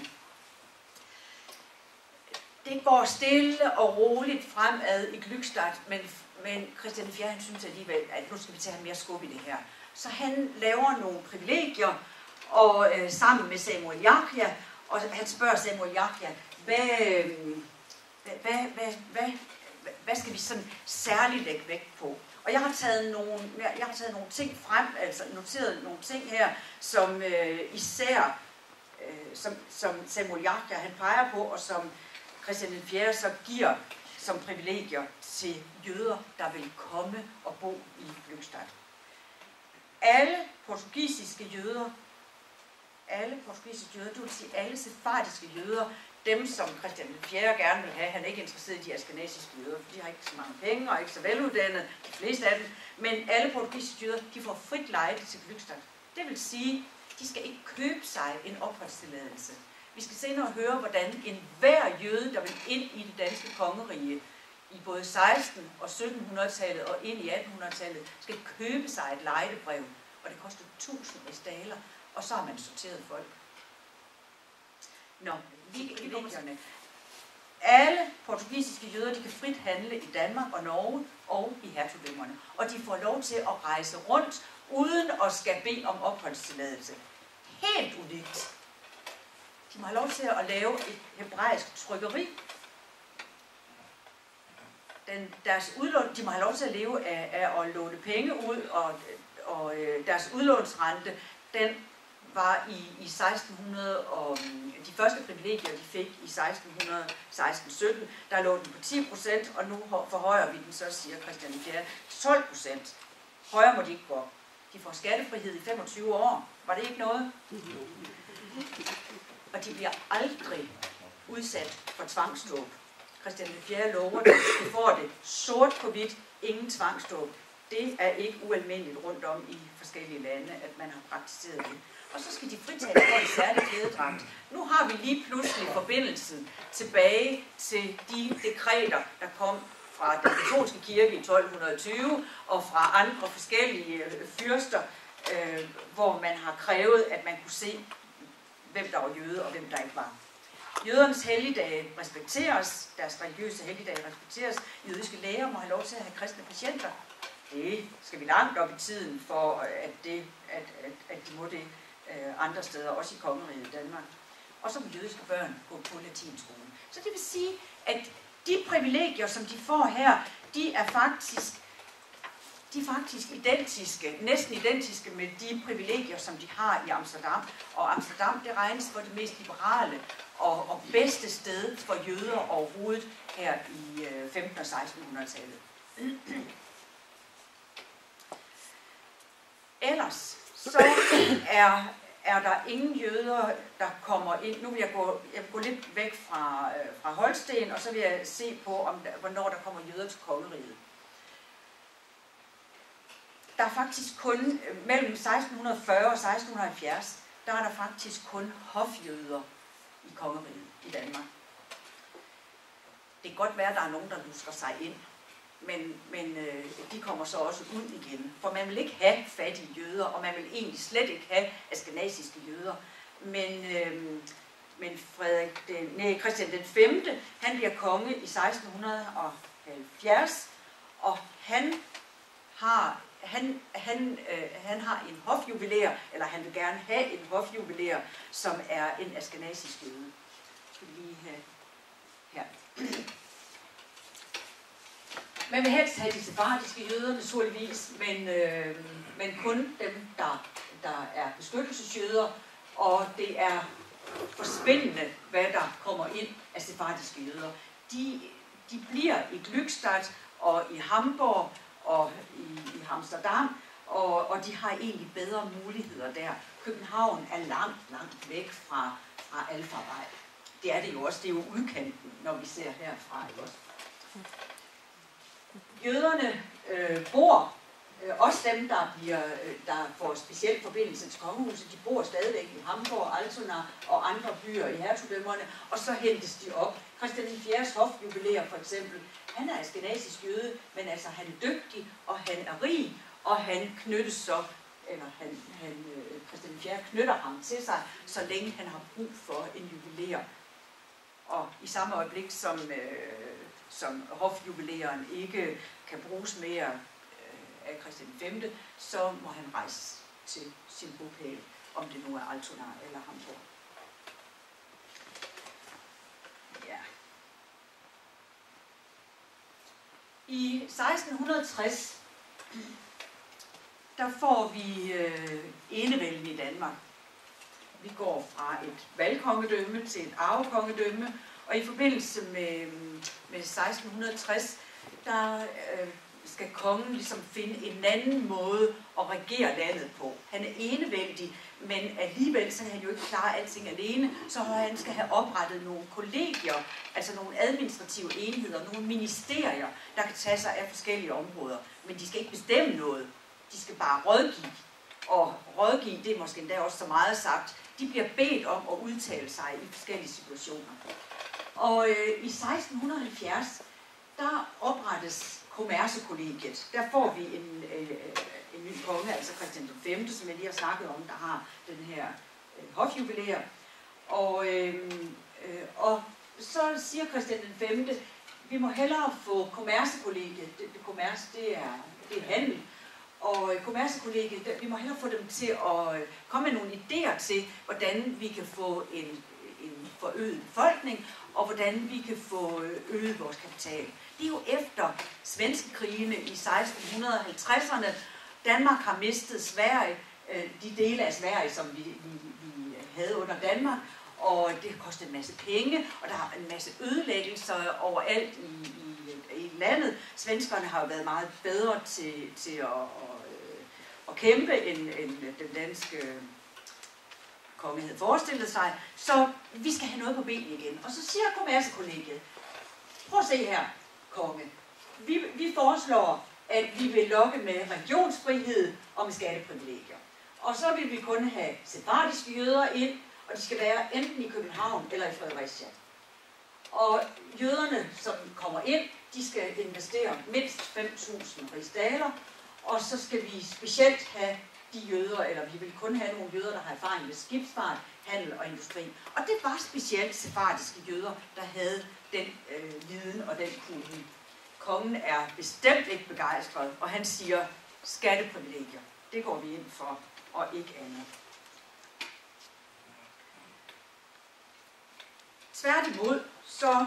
Det går stille og roligt fremad i Glückstadt, men, men Christian den fjerde, han synes alligevel, at nu skal vi tage mere skub i det her. Så han laver nogle privilegier og, øh, sammen med Samuel Yahya, og han spørger Samuel Yahya, hvad, øh, hvad, hvad, hvad, hvad, hvad skal vi sådan særligt lægge vægt på? Og jeg har taget nogle, jeg har taget nogle ting frem, altså noteret nogle ting her, som øh, især øh, som, som Samuel Yahya han peger på, og som Christian den fjerde så giver som privilegier til jøder, der vil komme og bo i Glückstadt. Alle portugisiske jøder, alle portugisiske jøder, det vil sige alle sefardiske jøder, dem som Christian den fjerde gerne vil have, han er ikke interesseret i de askenasiske jøder, for de har ikke så mange penge og ikke så veluddannede, de fleste af dem, men alle portugisiske jøder, de får frit lejde til Glückstadt. Det vil sige, de skal ikke købe sig en opholdstilladelse. Vi skal senere høre, hvordan enhver jøde, der vil ind i det danske kongerige i både seksten- og syttenhundredetallet og ind i attenhundredetallet, skal købe sig et lejdebrev, og det koster tusind rigsdaler, og så har man sorteret folk. Nå, privilegierne. Alle portugisiske jøder, de kan frit handle i Danmark og Norge og i hertugdømmerne, og de får lov til at rejse rundt, uden at skal bede om opholdstilladelse. Helt unikt. De må have lov til at lave et hebraisk trykkeri. Den, deres udlån, de må have lov til at leve af, af at låne penge ud, og, og øh, deres udlånsrente, den var i, i seksten hundrede, og de første privilegier, de fik i seksten seksten sytten, der lå den på ti procent, og nu forhøjer vi den, så siger Christian den fjerde, tolv procent. Højere må de ikke gå. De får skattefrihed i femogtyve år. Var det ikke noget? Og de bliver aldrig udsat for tvangsdåb. Christian den fjerde lover, at de får det sort på hvidt, ingen tvangsdåb. Det er ikke ualmindeligt rundt om i forskellige lande, at man har praktiseret det. Og så skal de fritages for en særlig klædedragt. Nu har vi lige pludselig forbindelsen tilbage til de dekreter, der kom fra den katolske kirke i tolv tyve og fra andre forskellige fyrster, øh, hvor man har krævet, at man kunne se, hvem der var jøde og hvem der ikke var. Jødernes helligdage respekteres, deres religiøse helligdage respekteres. Jødiske læger må have lov til at have kristne patienter. Det skal vi langt op i tiden for, at, det, at, at, at de må det øh, andre steder, også i kongeriget Danmark. Og så må jødiske børn gå på latinskolen. Så det vil sige, at de privilegier, som de får her, de er faktisk, de er faktisk identiske, næsten identiske med de privilegier, som de har i Amsterdam. Og Amsterdam, det regnes for det mest liberale og, og bedste sted for jøder overhovedet her i øh, femten- og sekstenhundredetallet. Ellers så er, er der ingen jøder, der kommer ind. Nu vil jeg gå, jeg vil gå lidt væk fra, øh, fra Holsten, og så vil jeg se på, om der, hvornår der kommer jøder til kongeriget. Der er faktisk kun, mellem seksten fyrre og seksten halvfjerds, der er der faktisk kun hofjøder i kongeriget i Danmark. Det kan godt være, at der er nogen, der lusker sig ind, men, men øh, de kommer så også ud igen. For man vil ikke have fattige jøder, og man vil egentlig slet ikke have askenasiske jøder. Men, øh, men Frederik den, nej, Christian den femte, han bliver konge i seksten halvfjerds, og han har, han, han, øh, han har en hofjubilæer, eller han vil gerne have en hofjubilæer, som er en askenasisk jøde. Skal vi lige have her. Man vil helst have de separatiske jøder, naturligvis, men, øh, men kun dem, der, der er beskyttelsesjøder, og det er forsvindende, hvad der kommer ind af separatiske jøder. De, de bliver i Glückstadt og i Hamburg og i, i Amsterdam, og, og de har egentlig bedre muligheder der. København er langt, langt væk fra, fra alfarvej. Det er det jo også, det er jo udkanten, når vi ser herfra. Også. Jøderne øh, bor, øh, også dem, der, bliver, øh, der får speciel forbindelse til kongehuset, de bor stadigvæk i Hamburg, Altona og andre byer i hertugdømmerne, og så hentes de op. Christian den fjerdes hofjubilæer for eksempel, han er askenasisk jøde, men altså han er dygtig, og han er rig, og han knyttes så, eller han, han, øh, Christian den fjerde knytter ham til sig, så længe han har brug for en jubilæer. Og i samme øjeblik, som, øh, som hofjubilæeren ikke kan bruges mere øh, af Christian den femte, så må han rejse til sin bopæl, om det nu er Altona eller Hamburg. Ja. I seksten tres, der får vi øh, enevælden i Danmark. Vi går fra et valgkongedømme til et arvekongedømme, og i forbindelse med, med seksten tres, der øh, skal kongen ligesom finde en anden måde at regere landet på. Han er enevældig, men alligevel så kan han jo ikke klare alting alene, så han skal have oprettet nogle kollegier, altså nogle administrative enheder, nogle ministerier, der kan tage sig af forskellige områder. Men de skal ikke bestemme noget, de skal bare rådgive. Og rådgive, det er måske endda også så meget sagt, de bliver bedt om at udtale sig i forskellige situationer. Og øh, i seksten halvfjerds, der oprettes kommercekollegiet. Der får vi en, øh, en ny konge, altså Christian den femte, som jeg lige har snakket om, der har den her øh, hofjubilæer. Og, øh, øh, og så siger Christian den femte, vi må hellere få kommercekollegiet, det, det kommerce, det er, det er handel, og kommercekollegiet, vi må hellere få dem til at komme med nogle idéer til, hvordan vi kan få en, en forøget befolkning, og hvordan vi kan få øget vores kapital. Det er jo efter svenskekrigene i seksten halvtredserne. Danmark har mistet Sverige, de dele af Sverige, som vi, vi, vi havde under Danmark, og det har kostet en masse penge, og der har en masse ødelæggelser overalt i, i, i landet. Svenskerne har jo været meget bedre til, til at, at, at kæmpe, end, end den danske konge havde forestillet sig. Så vi skal have noget på benene igen. Og så siger kommercekollegiet, prøv at se her, konge. Vi, vi foreslår, at vi vil lokke med religionsfrihed og med skatteprivilegier. Og så vil vi kun have separatiske jøder ind, og de skal være enten i København eller i Fredericia. Og jøderne, som kommer ind, de skal investere mindst fem tusind rigsdaler, og så skal vi specielt have de jøder, eller vi vil kun have nogle jøder, der har erfaring med skibsfart, handel og industri. Og det var specielt separatiske jøder, der havde den øh, viden og den kunde. Kongen er bestemt ikke begejstret, og han siger, skatteprivilegier, det går vi ind for, og ikke andet. Tværtimod, så,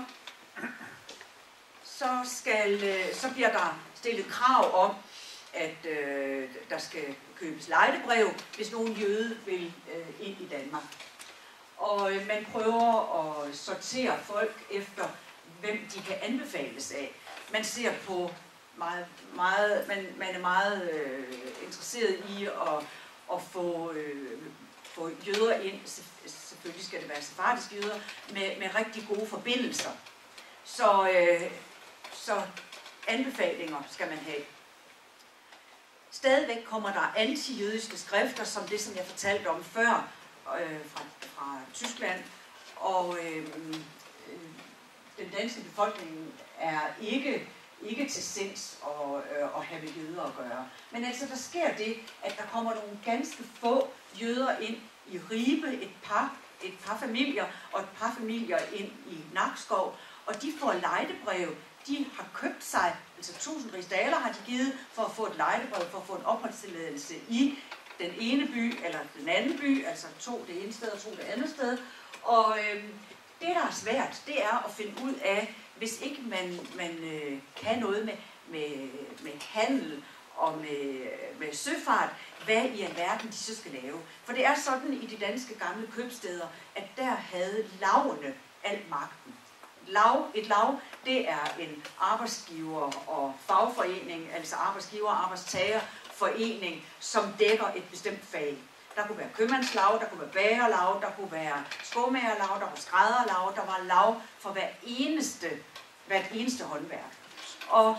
så, skal, så bliver der stillet krav om, at øh, der skal købes lejdebrev, hvis nogen jøde vil øh, ind i Danmark. Og øh, man prøver at sortere folk efter, hvem de kan anbefales af. Man ser på meget, meget man, man er meget øh, interesseret i at, at få, øh, få jøder ind. Selvfølgelig skal det være separatiske jøder, med, med rigtig gode forbindelser. Så, øh, så anbefalinger skal man have. Stadigvæk kommer der anti-jødiske skrifter, som det, som jeg fortalte om før, øh, fra, fra Tyskland. Og øh, den danske befolkning er ikke, ikke til sinds at, øh, at have med jøder at gøre. Men altså, der sker det, at der kommer nogle ganske få jøder ind i Ribe, et par, et par familier, og et par familier ind i Nakskov, og de får lejdebrev. De har købt sig, altså tusind rigsdaler har de givet for at få et lejdebrev, for at få en opholdstilladelse i den ene by eller den anden by, altså to det ene sted og to det andet sted. Og øh, det, der er svært, det er at finde ud af, hvis ikke man, man øh, kan noget med, med, med handel og med, med søfart, hvad i alverden de så skal lave. For det er sådan i de danske gamle købsteder, at der havde lavene al magten. Lav, et lav, det er en arbejdsgiver- og fagforening, altså arbejdsgiver- og arbejdstagerforening, som dækker et bestemt fag. Der kunne være købmandslav, der kunne være bagerlav, der kunne være skomagerlav, der var skrædderlav, der var lav for hver eneste, hvert eneste håndværk. Og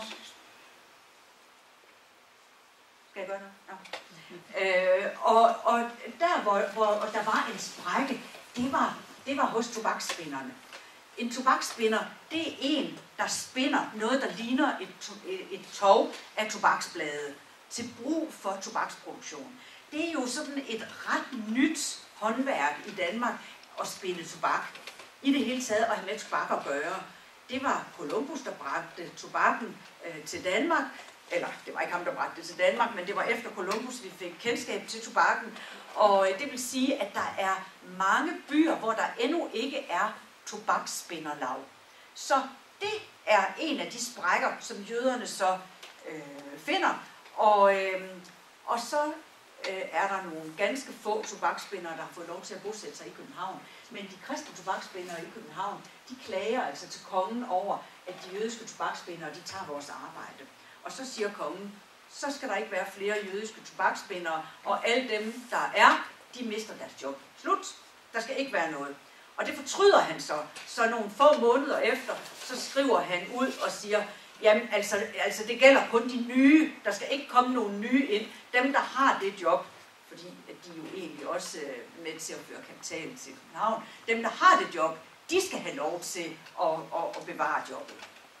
skal jeg gøre noget? Ja. Øh, og, og der, hvor, hvor og der var en sprække, det var, det var hos tobaksspinderne. En tobaksspinder, det er en, der spinder noget, der ligner et, et tov af tobaksblade til brug for tobaksproduktion. Det er jo sådan et ret nyt håndværk i Danmark at spinde tobak. I det hele taget at have med tobak at gøre. Det var Columbus, der bragte tobakken øh, til Danmark. Eller, det var ikke ham, der bragte det til Danmark, men det var efter Columbus, vi fik kendskab til tobakken. Og øh, det vil sige, at der er mange byer, hvor der endnu ikke er tobaksspinderlav. Så det er en af de sprækker, som jøderne så øh, finder. Og, øh, og så øh, er der nogle ganske få tobaksspindere, der har fået lov til at bosætte sig i København. Men de kristne tobaksspindere i København, de klager altså til kongen over, at de jødiske tobaksspindere, de tager vores arbejde. Og så siger kongen, så skal der ikke være flere jødiske tobaksspindere, og alle dem, der er, de mister deres job. Slut. Der skal ikke være noget. Og det fortryder han så. Så nogle få måneder efter, så skriver han ud og siger, jamen altså, altså det gælder kun de nye. Der skal ikke komme nogen nye ind. Dem, der har det job, fordi at de jo egentlig også er med til at føre kapital til København. Dem, der har det job, de skal have lov til at, at, at bevare jobbet.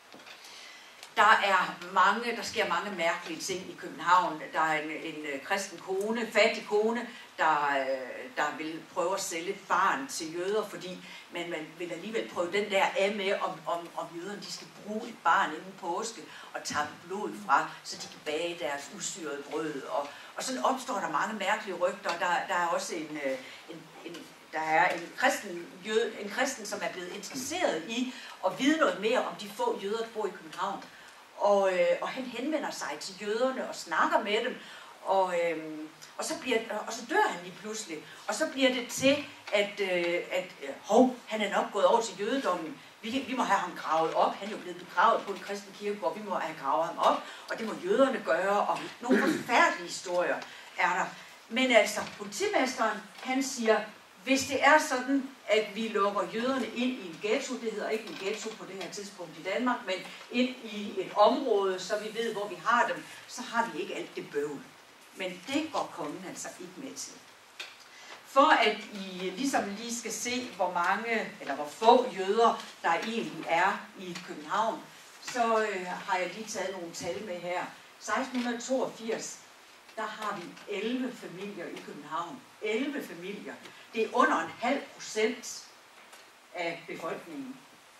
Der er mange, der sker mange mærkelige ting i København. Der er en, en kristen kone, fattig kone, der, der vil prøve at sælge et barn til jøder, fordi man, man vil alligevel prøve den der af med, om, om, om jøderne de skal bruge et barn inden påske og tappe blod fra, så de kan bage deres usyrede brød. Og, og sådan opstår der mange mærkelige rygter. Der, der er også en, en, en Der er en kristen, jød, en kristen, som er blevet interesseret i at vide noget mere om de få jøder, der bor i København. Og, øh, og han henvender sig til jøderne og snakker med dem, og, øh, og, så, bliver, og så dør han lige pludselig. Og så bliver det til, at, øh, at øh, hov, han er nok gået over til jødedommen. Vi, vi må have ham gravet op. Han er jo blevet begravet på en kristen kirkegård. Vi må have gravet ham op, og det må jøderne gøre. Og nogle forfærdelige historier er der. Men altså, politimesteren, han siger, hvis det er sådan, at vi lukker jøderne ind i en ghetto, det hedder ikke en ghetto på det her tidspunkt i Danmark, men ind i et område, så vi ved, hvor vi har dem, så har vi ikke alt det bøvl. Men det går kongen altså ikke med til. For at I ligesom lige skal se, hvor mange, eller hvor få jøder, der egentlig er i København, så øh, har jeg lige taget nogle tal med her. seksten toogfirs, der har vi elleve familier i København. elleve familier. Det er under en halv procent af befolkningen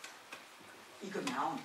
i København.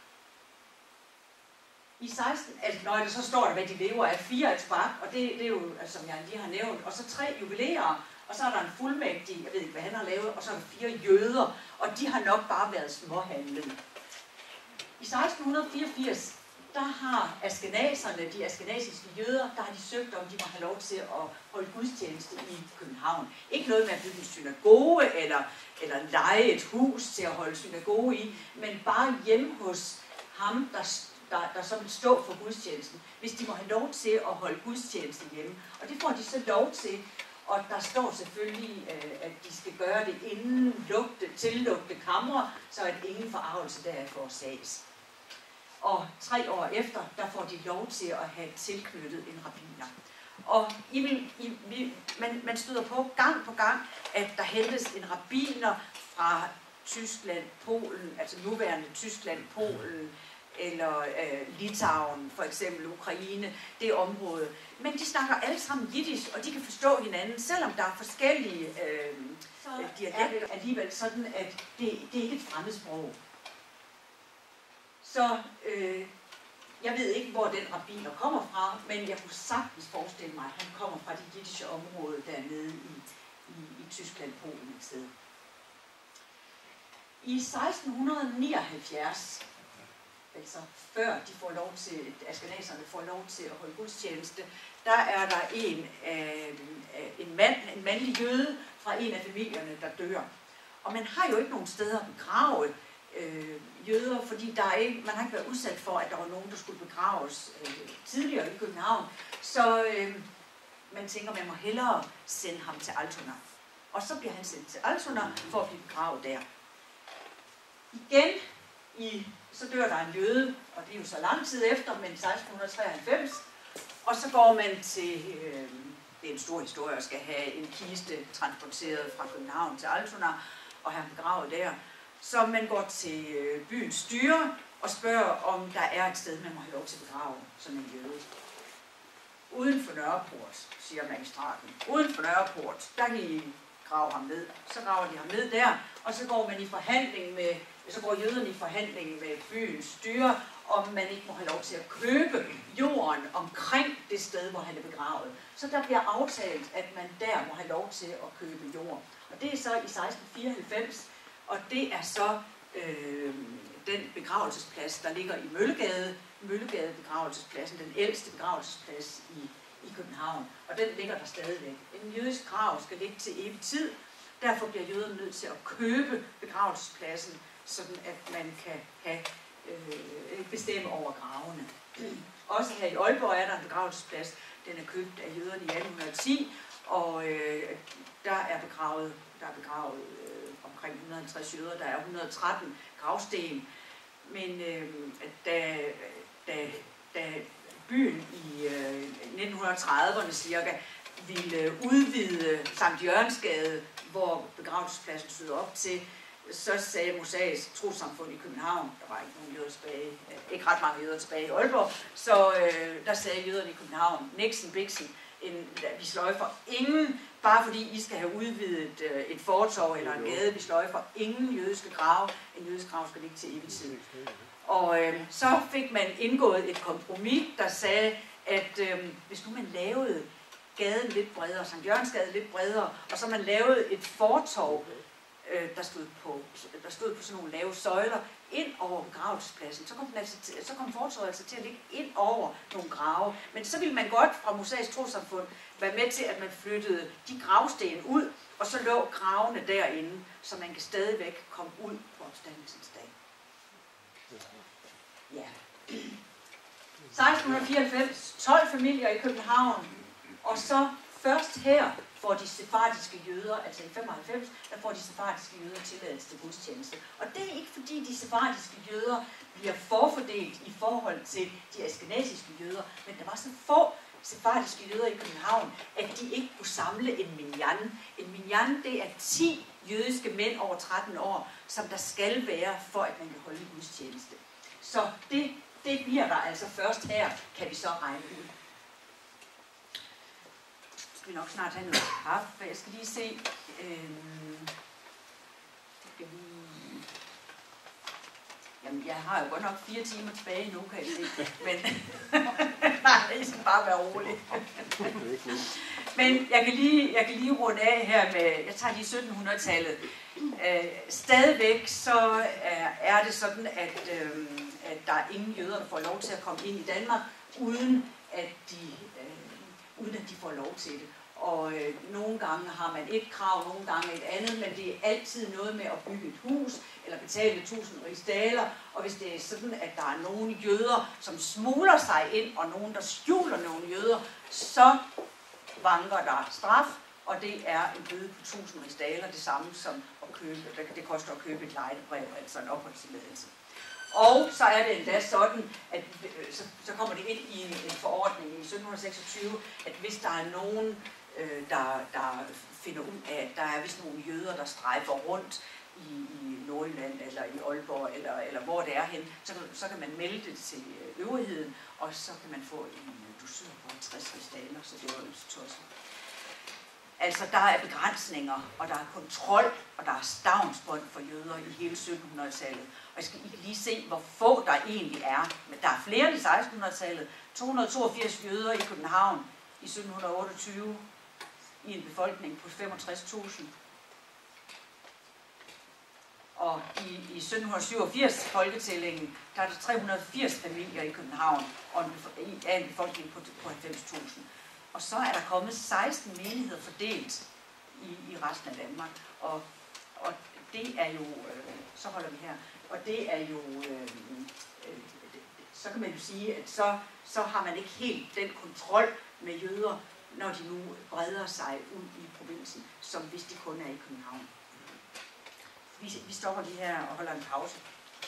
I seksten, altså når det så står der, hvad de lever af, fire af tobak, og det, det er jo, altså, som jeg lige har nævnt, og så tre jubilæer, og så er der en fuldmægtig, jeg ved ikke, hvad han har lavet, og så er der fire jøder, og de har nok bare været småhandlede. I seksten fireogfirs, der har askenaserne, de askenasiske jøder, der har de søgt om, de må have lov til at holde gudstjeneste i København. Ikke noget med at bygge en synagoge, eller, eller leje et hus til at holde synagoge i, men bare hjemme hos ham, der, der, der så vil stå for gudstjenesten, hvis de må have lov til at holde gudstjeneste hjemme. Og det får de så lov til, og der står selvfølgelig, at de skal gøre det inden lugte, tillugte kamre, så at ingen forarvelse deraf forårsages. Og tre år efter, der får de lov til at have tilknyttet en rabbiner. Og I vil, I, man, man støder på gang på gang, at der hentes en rabbiner fra Tyskland, Polen, altså nuværende Tyskland, Polen, eller øh, Litauen, for eksempel Ukraine, det område. Men de snakker alle sammen jiddisch, og de kan forstå hinanden, selvom der er forskellige øh, dialekter, alligevel sådan, at det, det er ikke et fremmedsprog. Så øh, jeg ved ikke, hvor den rabbiner kommer fra, men jeg kunne sagtens forestille mig, at han kommer fra det jiddische område dernede i, i, i Tyskland, Polen et sted. I seksten nioghalvfjerds, altså før de får lov til, askenaserne får lov til at holde gudstjeneste, der er der en, øh, en mand, en mandlig jøde fra en af familierne, der dør. Og man har jo ikke nogen steder at begrave øh, jøder, fordi der er ikke, man har ikke været udsat for, at der var nogen, der skulle begraves øh, tidligere i København. Så øh, man tænker, man må hellere sende ham til Altona. Og så bliver han sendt til Altona for at blive begravet der. Igen, i, så dør der en jøde, og det er jo så lang tid efter, men seksten treoghalvfems, og så går man til, øh, det er en stor historie, at skal have en kiste transporteret fra København til Altona, og have ham begravet der. Så man går til øh, byens styre og spørger, om der er et sted, man må have lov til at begrave sådan en jøde. Uden for Nørreport, siger magistraten. Uden for Nørreport, der kan I grave ham ned. Så graver de ham ned der, og så går man i forhandling med, så går jøderne i forhandling med byens styre, om man ikke må have lov til at købe jorden omkring det sted, hvor han er begravet. Så der bliver aftalt, at man der må have lov til at købe jord. Og det er så i seksten fireoghalvfems, og det er så øh, den begravelsesplads, der ligger i Møllegade, Møllegade begravelsespladsen, den ældste begravelsesplads i, i København. Og den ligger der stadigvæk. En jødisk grav skal ligge til evig tid. Derfor bliver jøderne nødt til at købe begravelsespladsen, sådan at man kan have, øh, bestemme over gravene. Også her i Aalborg er der en begravelsesplads. Den er købt af jøderne i atten ti, og øh, der er begravet, der er begravet øh, omkring et hundrede og halvtreds jøder. Der er et hundrede og tretten gravsten. Men øh, da, da, da byen i øh, nitten trediverne cirka ville udvide Sankt Jørgensgade, hvor begravelsespladsen stod op til, så sagde Mosaisk Trossamfund i København, der var ikke nogen jøder tilbage, ikke ret mange jøder tilbage i Aalborg, så øh, der sagde jøderne i København, Nixon, Bixen, en, vi sløjfer ingen, bare fordi I skal have udvidet øh, et fortov eller en gade, vi sløjfer ingen jødiske grave, en jødisk grav skal ligge til evig tid. Og øh, så fik man indgået et kompromis, der sagde, at øh, hvis nu man lavede gaden lidt bredere, Sankt Jørgensgade lidt bredere, og så man lavede et fortov, øh, der, stod på, der stod på sådan nogle lave søjler, ind over begravelsespladsen, så kom, den altså til, så kom fortovet altså til at ligge ind over nogle grave. Men så ville man godt fra Mosaisk Trossamfund være med til, at man flyttede de gravsten ud, og så lå gravene derinde, så man kan stadigvæk komme ud på opstandelsens dag. Ja. seksten fireoghalvfems, tolv familier i København, og så først her får de sefardiske jøder, altså i femoghalvfems, der får de sefardiske jøder tilladelse til gudstjeneste. Og det er ikke fordi de sefardiske jøder bliver forfordelt i forhold til de askenasiske jøder, men der var så få sefardiske jøder i København, at de ikke kunne samle en minyan. En minyan, det er ti jødiske mænd over tretten år, som der skal være, for at man kan holde en gudstjeneste. Så det, det bliver der altså først her, kan vi så regne ud. Vi nok snart have noget kaffe, for jeg skal lige se. Øhm, skal vi... Jamen, jeg har jo godt nok fire timer tilbage nu, kan jeg se. Men nej, I skal bare være rolig. Men jeg kan lige, jeg kan lige runde af her med, jeg tager lige sytten hundrede-tallet. Øh, stadigvæk så er, er det sådan, at, øh, at der er ingen jøder, der får lov til at komme ind i Danmark, uden at de, øh, uden at de får lov til det. Og øh, nogle gange har man et krav, nogle gange et andet, men det er altid noget med at bygge et hus, eller betale tusind rigsdaler, og hvis det er sådan, at der er nogle jøder, som smugler sig ind, og nogen, der skjuler nogle jøder, så vanker der straf, og det er en bøde på tusind rigsdaler, det samme som at købe, det koster at købe et lejetebrev, altså en opholdstilladelse. Og så er det endda sådan, at så, så kommer det ind i en, en forordning i sytten seksogtyve, at hvis der er nogen, øh, der, der finder ud af, at der er vist nogle jøder, der strejfer rundt i, i Nordjylland eller i Aalborg eller, eller hvor det er hen, så, så kan man melde det til øvrigheden, og så kan man få en dusør på halvtreds rigsdaler, så det var jo så tosset. Altså, der er begrænsninger, og der er kontrol, og der er stavnsbånd for jøder i hele syttenhundredetallet. Og jeg skal I kan lige se, hvor få der egentlig er. Men der er flere i sekstenhundredetallet. to hundrede og toogfirs jøder i København i sytten otteogtyve i en befolkning på femogtres tusind. Og i, i sytten syvogfirs folketællingen, der er der tre hundrede og firs familier i København, og en, af en befolkning på, på halvfems tusind. Og så er der kommet seksten menigheder fordelt i, i resten af Danmark. Og, og det er jo, øh, så holder vi her, og det er jo, øh, øh, så kan man jo sige, at så, så har man ikke helt den kontrol med jøder, når de nu breder sig ud i provinsen, som hvis de kun er i København. Vi, vi stopper lige her og holder en pause.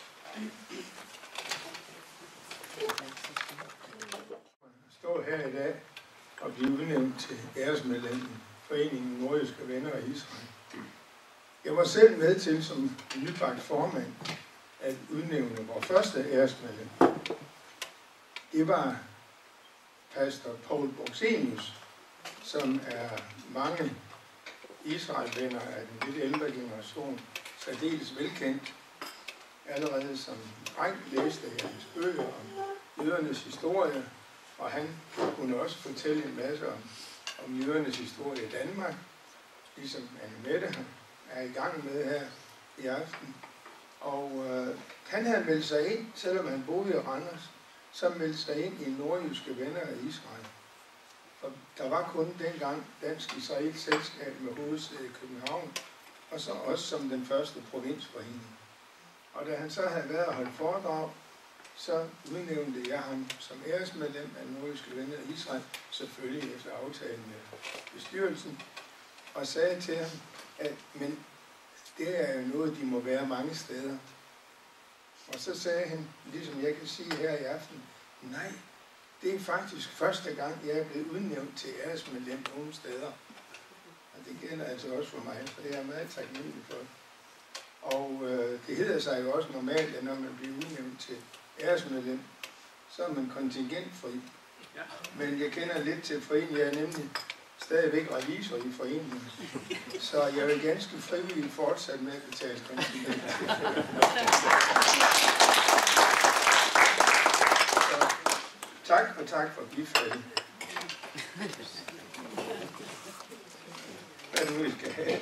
Står her i dag og blive udnævnt til æresmedlem i Foreningen Nordjyske Venner af Israel. Jeg var selv med til som nybagt formand at udnævne vores første æresmedlem. Det var pastor Paul Boxenius, som er mange Israel-venner af den lidt ældre generation, særdeles velkendt. Allerede som dreng læste jeg hans bøger om jødernes historie, og han kunne også fortælle en masse om, om jødernes historie i Danmark, ligesom Anne-Mette er i gang med her i aften. Og øh, han havde meldt sig ind, selvom han boede i Randers, så meldte sig ind i Nordjyske Venner af Israel. For der var kun dengang Dansk-Israelsk Selskab med hovedsæde i København, og så også som den første provinsforening. Og da han så havde været og holdt foredrag, så udnævnte jeg ham som æresmedlem af Nordjyske Venner af Israel, selvfølgelig efter aftale med bestyrelsen, og sagde til ham, at men det er jo noget, de må være mange steder. Og så sagde han, ligesom jeg kan sige her i aften, nej, det er faktisk første gang, jeg er blevet udnævnt til æresmedlem nogle steder. Og det gælder altså også for mig, for det er jeg meget taknemmelig for. Og øh, det hedder sig jo også normalt, at når man bliver udnævnt til æresmedlem, så er man kontingentfri. Men jeg kender lidt til foreningen, jeg er nemlig stadigvæk revisor i foreningen. Så jeg vil ganske frivilligt fortsætte med at betale kontingent. Så, tak og tak for bifaldet. Hvad nu vi skal have?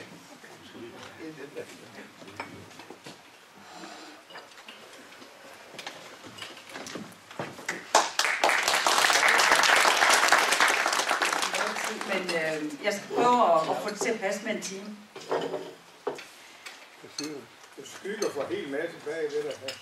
Men øh, jeg skal prøve at, at få det til at passe med en time. Det skygger for helt masse bagved dig her.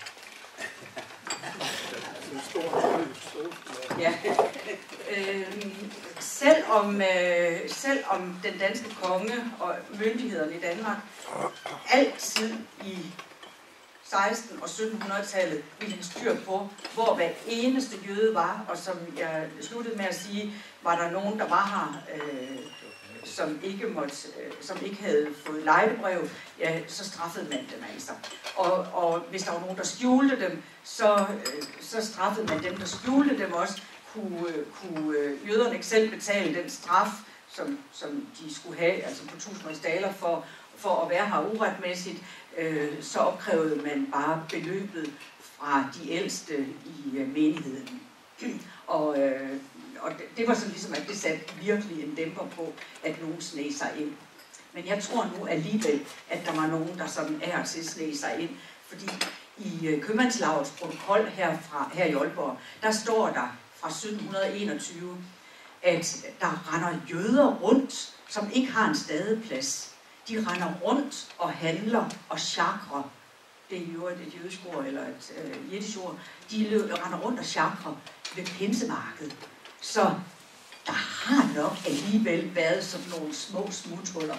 En stor stor. Ja. Øh, selvom, øh, selvom den danske konge og myndighederne i Danmark altid i seksten- og syttenhundredetallet ville have styr på, hvor hver eneste jøde var, og som jeg sluttede med at sige, var der nogen, der var her, øh, som, ikke måtte, øh, som ikke havde fået lejdebrev, ja, så straffede man dem altså. Og, og hvis der var nogen, der skjulte dem, så, øh, så straffede man dem, der skjulte dem også. Kunne, øh, kunne øh, jøderne ikke selv betale den straf, som, som de skulle have, altså på tusind rigsdaler for, for at være her uretmæssigt, øh, så opkrævede man bare beløbet fra de ældste i øh, menigheden. Og, øh, og det, det var sådan ligesom, at det satte virkelig en dæmper på, at nogen sneg sig ind. Men jeg tror nu alligevel, at der var nogen, der sådan er til sneg sig ind, fordi i øh, købmandslavets protokol her, fra, her i Aalborg, der står der fra sytten enogtyve, at der render jøder rundt, som ikke har en stadeplads. De render rundt og handler og chakrer. Det er jo et jødisk ord, eller et øh, jiddisch ord. De render rundt og chakrer ved pinsemarkedet. Så der har nok alligevel været sådan nogle små smuthuller.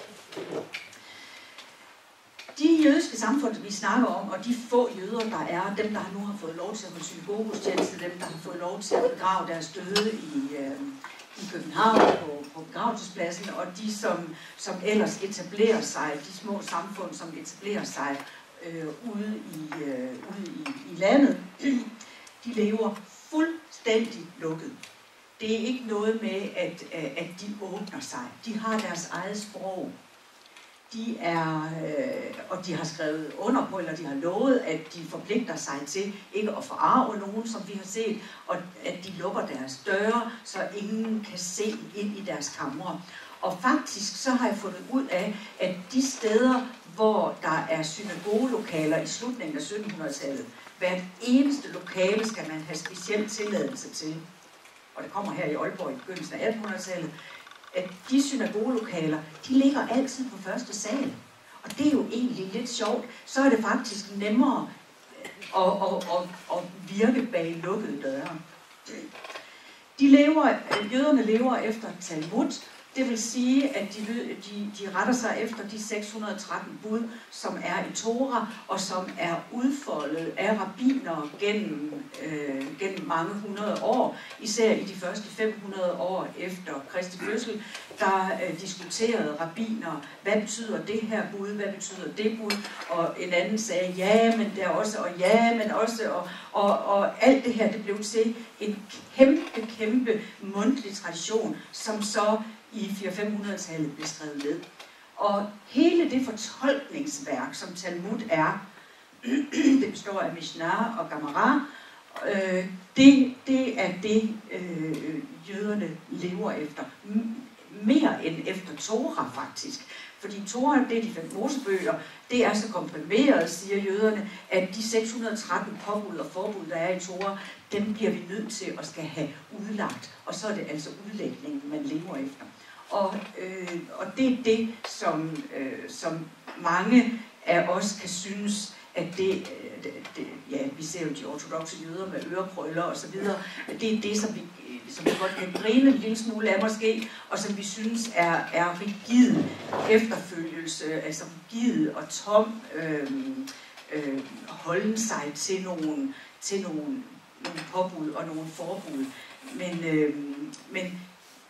De jødiske samfund, vi snakker om, og de få jøder, der er, dem, der nu har fået lov til at holde synagogegudstjeneste, dem, der har fået lov til at begrave deres døde i, øh, i København på, på begravelsespladsen, og de, som, som ellers etablerer sig, de små samfund, som etablerer sig øh, ude, i, øh, ude i, i landet, de lever fuldstændig lukket. Det er ikke noget med, at, at de åbner sig. De har deres eget sprog. De er, øh, og de har skrevet under på, eller de har lovet, at de forpligter sig til ikke at forarve nogen, som vi har set, og at de lukker deres døre, så ingen kan se ind i deres kamre. Og faktisk så har jeg fundet ud af, at de steder, hvor der er synagogelokaler i slutningen af syttenhundredetallet, hvert eneste lokale skal man have speciel tilladelse til, og det kommer her i Aalborg i begyndelsen af attenhundredetallet, at de synagogelokaler, de ligger altid på første sal. Og det er jo egentlig lidt sjovt. Så er det faktisk nemmere at, at, at, at virke bag lukkede døre. De lever, jøderne lever efter Talmud. Det vil sige, at de, de, de retter sig efter de seks hundrede og tretten bud, som er i Torah, og som er udfoldet af rabbinere gennem, øh, gennem mange hundrede år. Især i de første fem hundrede år efter Kristi fødsel, der øh, diskuterede rabbinere, hvad betyder det her bud, hvad betyder det bud, og en anden sagde, ja, men der også, og ja, men også, og, og, og alt det her, det blev til en kæmpe, kæmpe mundtlig tradition, som så i fire hundrede til fem hundrede-tallet blev skrevet ned. Og hele det fortolkningsværk, som Talmud er, det består af Mishnah og Gemara, øh, det, det er det, øh, jøderne lever efter. Mere end efter Torah, faktisk. Fordi Torah, det er de fem Mosebøger, det er så komprimeret, siger jøderne, at de seks hundrede og tretten påbud og forbud, der er i Torah, dem bliver vi nødt til at skal have udlagt. Og så er det altså udlægningen, man lever efter. Og, øh, og det er det, som, øh, som mange af os kan synes, at det, øh, det, det ja, vi ser jo de ortodokse jøder med ørekrøller og så videre, det er det, som vi, som vi godt kan grine en lille smule af måske, og som vi synes er, er rigid efterfølgelse, altså rigid og tom øh, øh, holden sig til nogle, til nogle, nogle påbud og nogle forbud. Men, øh, men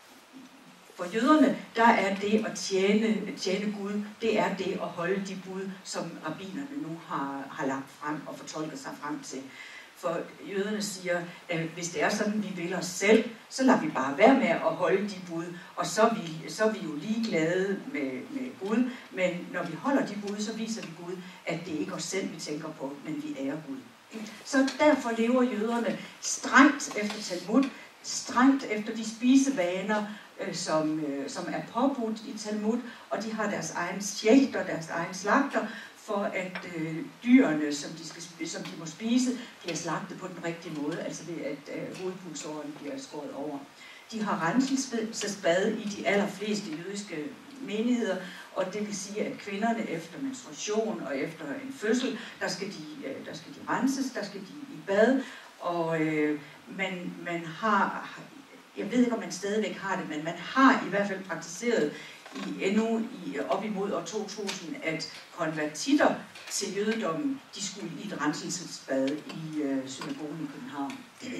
for jøderne, der er det at tjene, tjene Gud, det er det at holde de bud, som rabbinerne nu har, har lagt frem og fortolket sig frem til. For jøderne siger, at hvis det er sådan, vi vil os selv, så lader vi bare være med at holde de bud, og så er vi, så er vi jo ligeglade med, med Gud, men når vi holder de bud, så viser vi Gud, at det ikke er os selv, vi tænker på, men vi er Gud. Så derfor lever jøderne strengt efter Talmud, strengt efter de spisevaner, Som, øh, som er påbudt i Talmud, og de har deres egen sjægter, deres egen slagter, for at øh, dyrene, som de, skal, som de må spise, bliver slagtet på den rigtige måde, altså ved at øh, hovedpulsåren bliver skåret over. De har renselsesbad i de allerfleste jødiske menigheder, og det vil sige, at kvinderne efter menstruation og efter en fødsel, der skal de, øh, der skal de renses, der skal de i bad, og øh, man, man har... Jeg ved ikke, om man stadigvæk har det, men man har i hvert fald praktiseret i, endnu i, op imod år to tusind, at konvertitter til jødedommen, de skulle i et renselsesbad i øh, synagogen i København.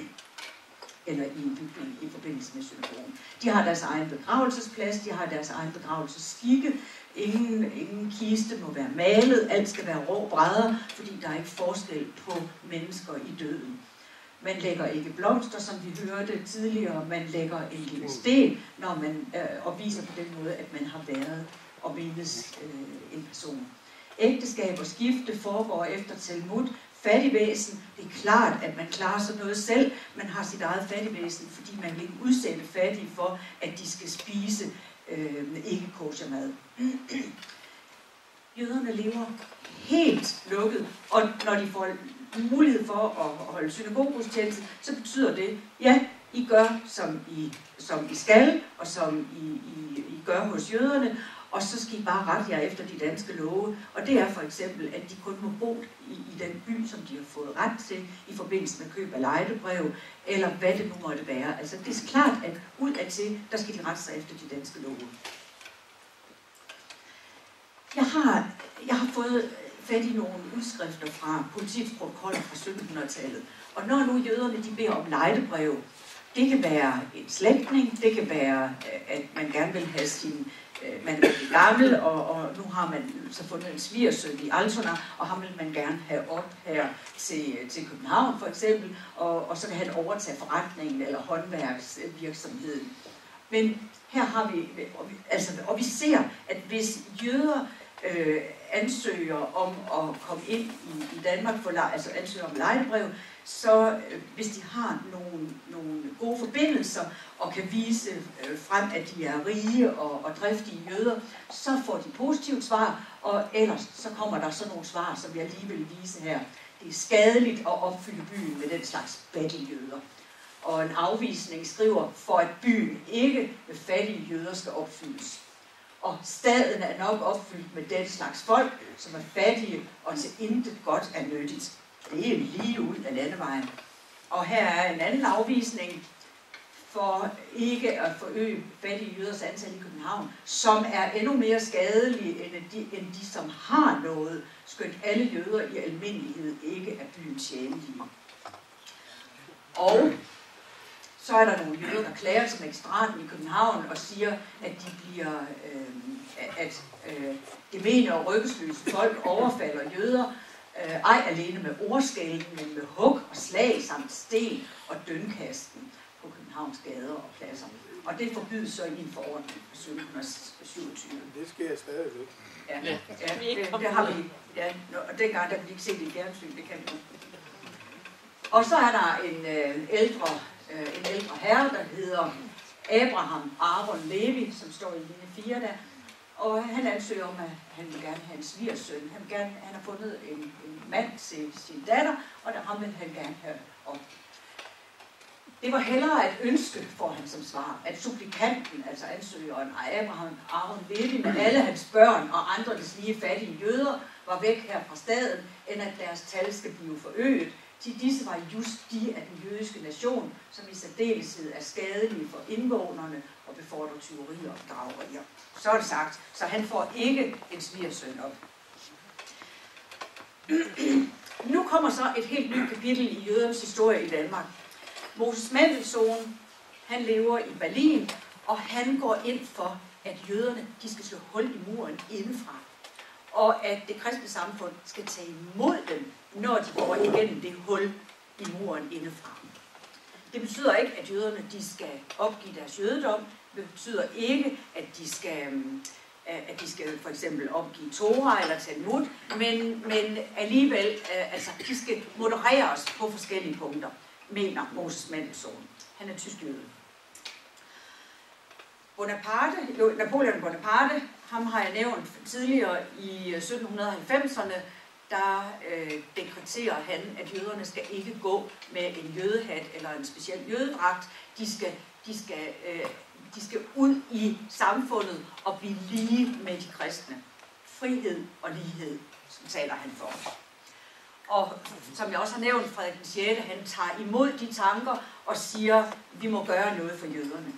Eller i, i, i forbindelse med synagogen. De har deres egen begravelsesplads, de har deres egen begravelsesskikke. Ingen, ingen kiste må være malet, alt skal være rå brædder, fordi der er ikke forskel på mennesker i døden. Man lægger ikke blomster, som vi hørte tidligere, man lægger en lille sten, når man øh, opviser på den måde, at man har været og mindes øh, en person. Ægteskab og skifte foregår efter Talmud. Fattigvæsen, det er klart, at man klarer sådan noget selv. Man har sit eget fattigvæsen, fordi man vil ikke udsætte fattige for, at de skal spise øh, ikke kosher mad. Jøderne lever helt lukket, og når de får mulighed for at holde synagogegudstjeneste, så betyder det, ja, I gør, som I, som I skal, og som I, I, I gør hos jøderne, og så skal I bare rette jer efter de danske love. Og det er for eksempel, at de kun må bo i, i den by, som de har fået ret til, i forbindelse med køb af lejdebrev, eller hvad det nu måtte være. Altså det er klart, at udadtil, der skal de rette sig efter de danske love. Jeg har, jeg har fået fat i nogle udskrifter fra politiets protokoller fra syttenhundredetallet. Og når nu jøderne de beder om lejdebrev, Det kan være en slægtning, det kan være, at man gerne vil have sin, man er rigtig gammel, og, og nu har man så fundet en svigersøn i Altona, og ham vil man gerne have op her til, til København for eksempel, og, og så kan han overtage forretningen eller håndværksvirksomheden. Men her har vi, og vi, altså, og vi ser, at hvis jøder øh, ansøger om at komme ind i, i Danmark, for, altså ansøger om lejebrev, så øh, hvis de har nogle, nogle gode forbindelser og kan vise øh, frem, at de er rige og, og driftige jøder, så får de positivt svar, og ellers så kommer der så nogle svar, som jeg lige vil vise her. Det er skadeligt at opfylde byen med den slags fattigjøder. Og en afvisning skriver, for at byen ikke med fattige jøder skal opfyldes. Og staden er nok opfyldt med den slags folk, som er fattige og til intet godt er nyttigt. Det er lige ud af landevejen. Og her er en anden afvisning for ikke at forøge fattige jøders antal i København, som er endnu mere skadelige end de, end de som har noget, skønt alle jøder i almindelighed ikke er byens tjenlige. Og så er der nogle jøder, der klager til magistraten i København og siger, at de bliver, øh, at øh, gemene og ryggesløse folk overfalder jøder, øh, ej alene med ordskælden, men med hug og slag samt sten og dønkasten på Københavns gader og pladser. Og det forbydes så i en forordning fra sytten syvogtyve. Det sker stadigvæk. Ja, ja, det, det har vi. Ja, og dengang der kunne vi ikke se det i fjernsyn, det kan vi nu. Og så er der en øh, ældre en ældre herre, der hedder Abraham Aaron Levi, som står i linje fire der, og han ansøger om, at han vil gerne have en svigersøn. Han, vil gerne, han har fundet en, en mand til sin datter, og der ham vil han gerne have op. Det var hellere et ønske, får han som svar, at supplikanten, altså ansøgeren Abraham Aaron Levi, med alle hans børn og andre deslige fattige jøder, var væk her fra staden, end at deres tal skal blive forøget. Til disse var just de af den jødiske nation, som i særdeleshed er skadelige for indvånerne og befordrer tyverier og bedragerier. Så er det sagt, så han får ikke en svigersøn op. Nu kommer så et helt nyt kapitel i jødernes historie i Danmark. Moses Mendelssohn, han lever i Berlin, og han går ind for, at jøderne de skal slå hul i muren indefra, og at det kristne samfund skal tage imod dem, når de går igennem det hul i muren indefra. Det betyder ikke, at jøderne de skal opgive deres jødedom. Det betyder ikke, at de skal, at de skal for eksempel opgive Torah eller Talmud, men, men alligevel, altså, de skal modereres på forskellige punkter, mener Moses Mendelssohn. Han er tysk jøde. Bonaparte, Napoleon Bonaparte, ham har jeg nævnt tidligere i sytten halvfemserne, der øh, dekreterer han, at jøderne skal ikke gå med en jødehat eller en speciel jødedragt. De skal, de skal, øh, de skal ud i samfundet og blive lige med de kristne. Frihed og lighed, som taler han for. Og som jeg også har nævnt, Frederik den sjette, han tager imod de tanker og siger, vi må gøre noget for jøderne.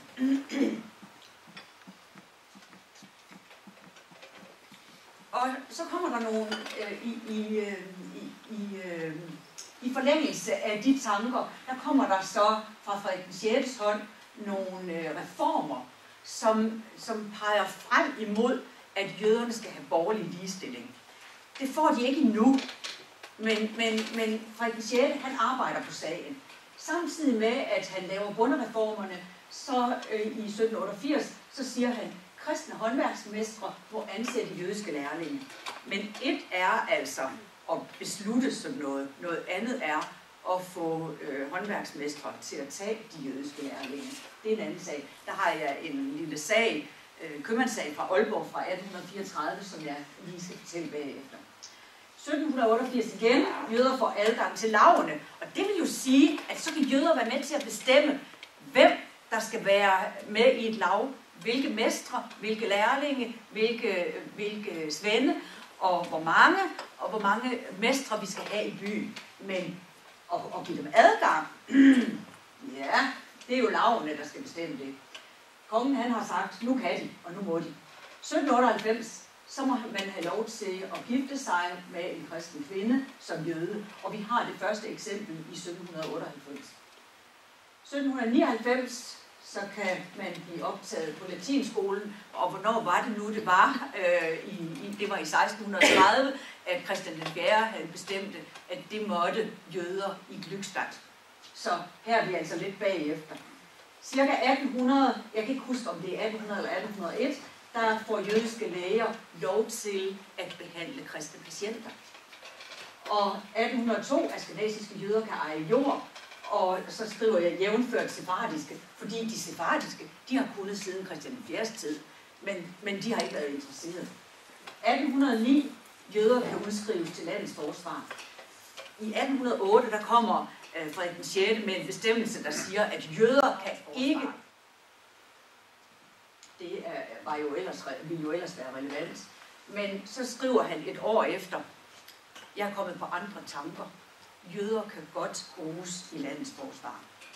Og så kommer der nogle øh, i, i, øh, i, i, øh, i forlængelse af de tanker, der kommer der så fra Frederik den sjettes hånd nogle øh, reformer, som, som peger frem imod, at jøderne skal have borgerlig ligestilling. Det får de ikke endnu, men, men, men Frederik den sjette, han arbejder på sagen. Samtidig med, at han laver bondereformerne, så øh, i sytten otteogfirs, så siger han, kristne håndværksmestre må ansætte jødiske lærlinge. Men et er altså at beslutte sådan noget. Noget andet er at få øh, håndværksmestre til at tage de jødiske lærlinge. Det er en anden sag. Der har jeg en lille sag, øh, købmandssag fra Aalborg fra atten fireogtredive, som jeg lige skal fortælle bagefter. sytten otteogfirs igen, jøder får adgang til lavene. Og det vil jo sige, at så kan jøder være med til at bestemme, hvem der skal være med i et lav, hvilke mestre, hvilke lærlinge, hvilke, hvilke svende, og hvor mange, og hvor mange mestre vi skal have i byen. Men at, at give dem adgang, ja, det er jo lavene, der skal bestemme det. Kongen han har sagt, nu kan de, og nu må de. sytten otteoghalvfems, så må man have lov til at gifte sig med en kristen kvinde som jøde, og vi har det første eksempel i sytten otteoghalvfems. sytten nioghalvfems, så kan man blive optaget på latinskolen, og hvornår var det nu, det var? Øh, i, i, det var i seksten tredive, at Christian den fjerde havde bestemt, at det måtte jøder i Glückstadt. Så her er vi altså lidt bagefter. Cirka atten hundrede, jeg kan ikke huske, om det er atten hundrede eller atten hundrede og et, der får jødiske læger lov til at behandle kristne patienter. Og atten hundrede og to, askenasiske jøder kan eje jord, og så skriver jeg jævnført sefardiske, fordi de sefardiske, de har kunnet siden Christian den fjerdes tid, men, men de har ikke været interesseret. atten hundrede og ni, jøder kan udskrives til landets forsvar. I atten hundrede og otte, der kommer øh, Frederik den sjette med en bestemmelse, der siger, at jøder kan ikke... Det er, var jo ellers, ville jo ellers være relevant. Men så skriver han et år efter, jeg er kommet på andre tanker. Jøder kan godt bruges i landets forsvar.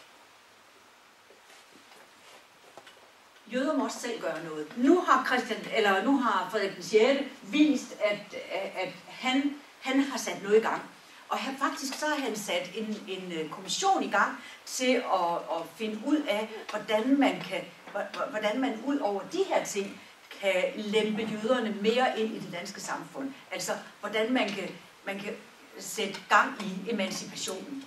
Jøder må også selv gøre noget. Nu har Christian, eller nu har Frederik den sjette vist, at, at han, han har sat noget i gang. Og han, faktisk så har han sat en, en kommission i gang til at, at finde ud af, hvordan man kan, hvordan man ud over de her ting kan lempe jøderne mere ind i det danske samfund. Altså, hvordan man kan, man kan sætte gang i emancipationen.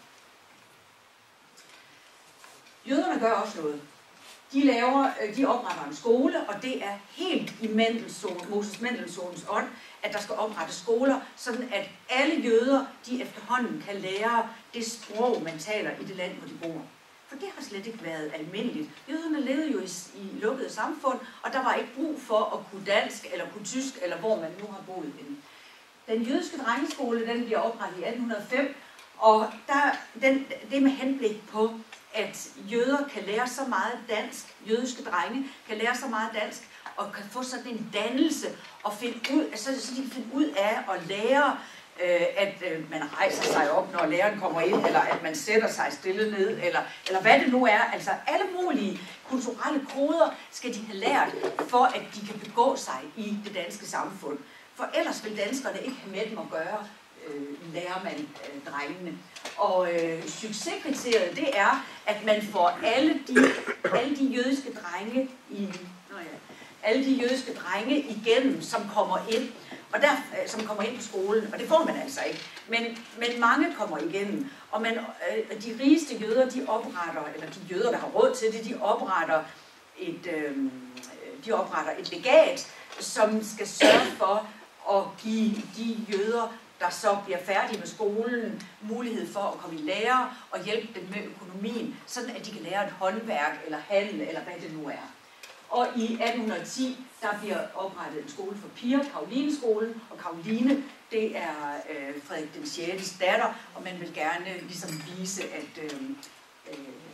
Jøderne gør også noget. De, laver, de opretter en skole, og det er helt i Mendelssohn, Moses Mendelssohns ånd, at der skal oprettes skoler, sådan at alle jøder, de efterhånden kan lære det sprog, man taler i det land, hvor de bor. For det har slet ikke været almindeligt. Jøderne levede jo i, i lukkede samfund, og der var ikke brug for at kunne dansk, eller kunne tysk, eller hvor man nu har boet henne. Den jødiske drengeskole, den bliver oprettet i atten hundrede og fem, og der, den, det med henblik på, at jøder kan lære så meget dansk, jødiske drenge kan lære så meget dansk, og kan få sådan en dannelse, og finde ud, så, så de kan finde ud af at lære, øh, at øh, man rejser sig op, når læreren kommer ind, eller at man sætter sig stille ned, eller, eller hvad det nu er. Altså alle mulige kulturelle koder skal de have lært, for at de kan begå sig i det danske samfund. For ellers vil danskerne ikke have med dem at gøre, øh, lærer man øh, drengene. Og øh, succeskriteriet, det er, at man får alle de, alle de jødiske drenge i, nå ja, alle de jødiske drenge igennem, som kommer ind, og der, som kommer ind på skolen, og det får man altså ikke. Men, men mange kommer igennem, og man, øh, de rigeste jøder, de opretter, eller de jøder, der har råd til det, de opretter et, øh, de opretter et legat, som skal sørge for at give de jøder, der så bliver færdige med skolen, mulighed for at komme i lære og hjælpe dem med økonomien, sådan at de kan lære et håndværk eller handel, eller hvad det nu er. Og i atten hundrede og ti, der bliver oprettet en skole for piger, Karolineskolen, og Karoline, det er øh, Frederik den sjettes datter, og man vil gerne ligesom vise, at, øh, øh,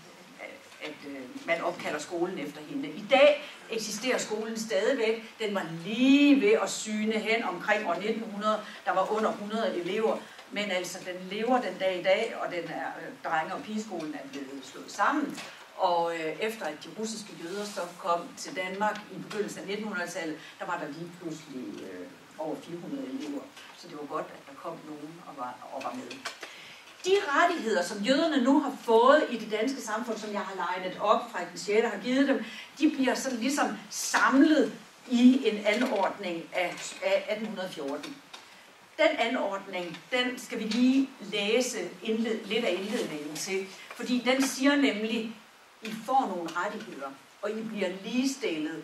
at øh, man opkalder skolen efter hende. I dag eksisterer skolen stadigvæk. Den var lige ved at syne hen omkring år nitten hundrede. Der var under hundrede elever, men altså den lever den dag i dag, og den er, øh, drenge- og pigeskolen er blevet slået sammen. Og øh, efter at de russiske jøder så kom til Danmark i begyndelsen af nitten hundrede-tallet, der var der lige pludselig øh, over fire hundrede elever. Så det var godt, at der kom nogen og var, og var med. De rettigheder, som jøderne nu har fået i det danske samfund, som jeg har legnet op, fra den sjette har givet dem, de bliver sådan ligesom samlet i en anordning af, af atten fjorten. Den anordning, den skal vi lige læse indled, lidt af indledningen til, fordi den siger nemlig, I får nogle rettigheder, og I bliver ligestillet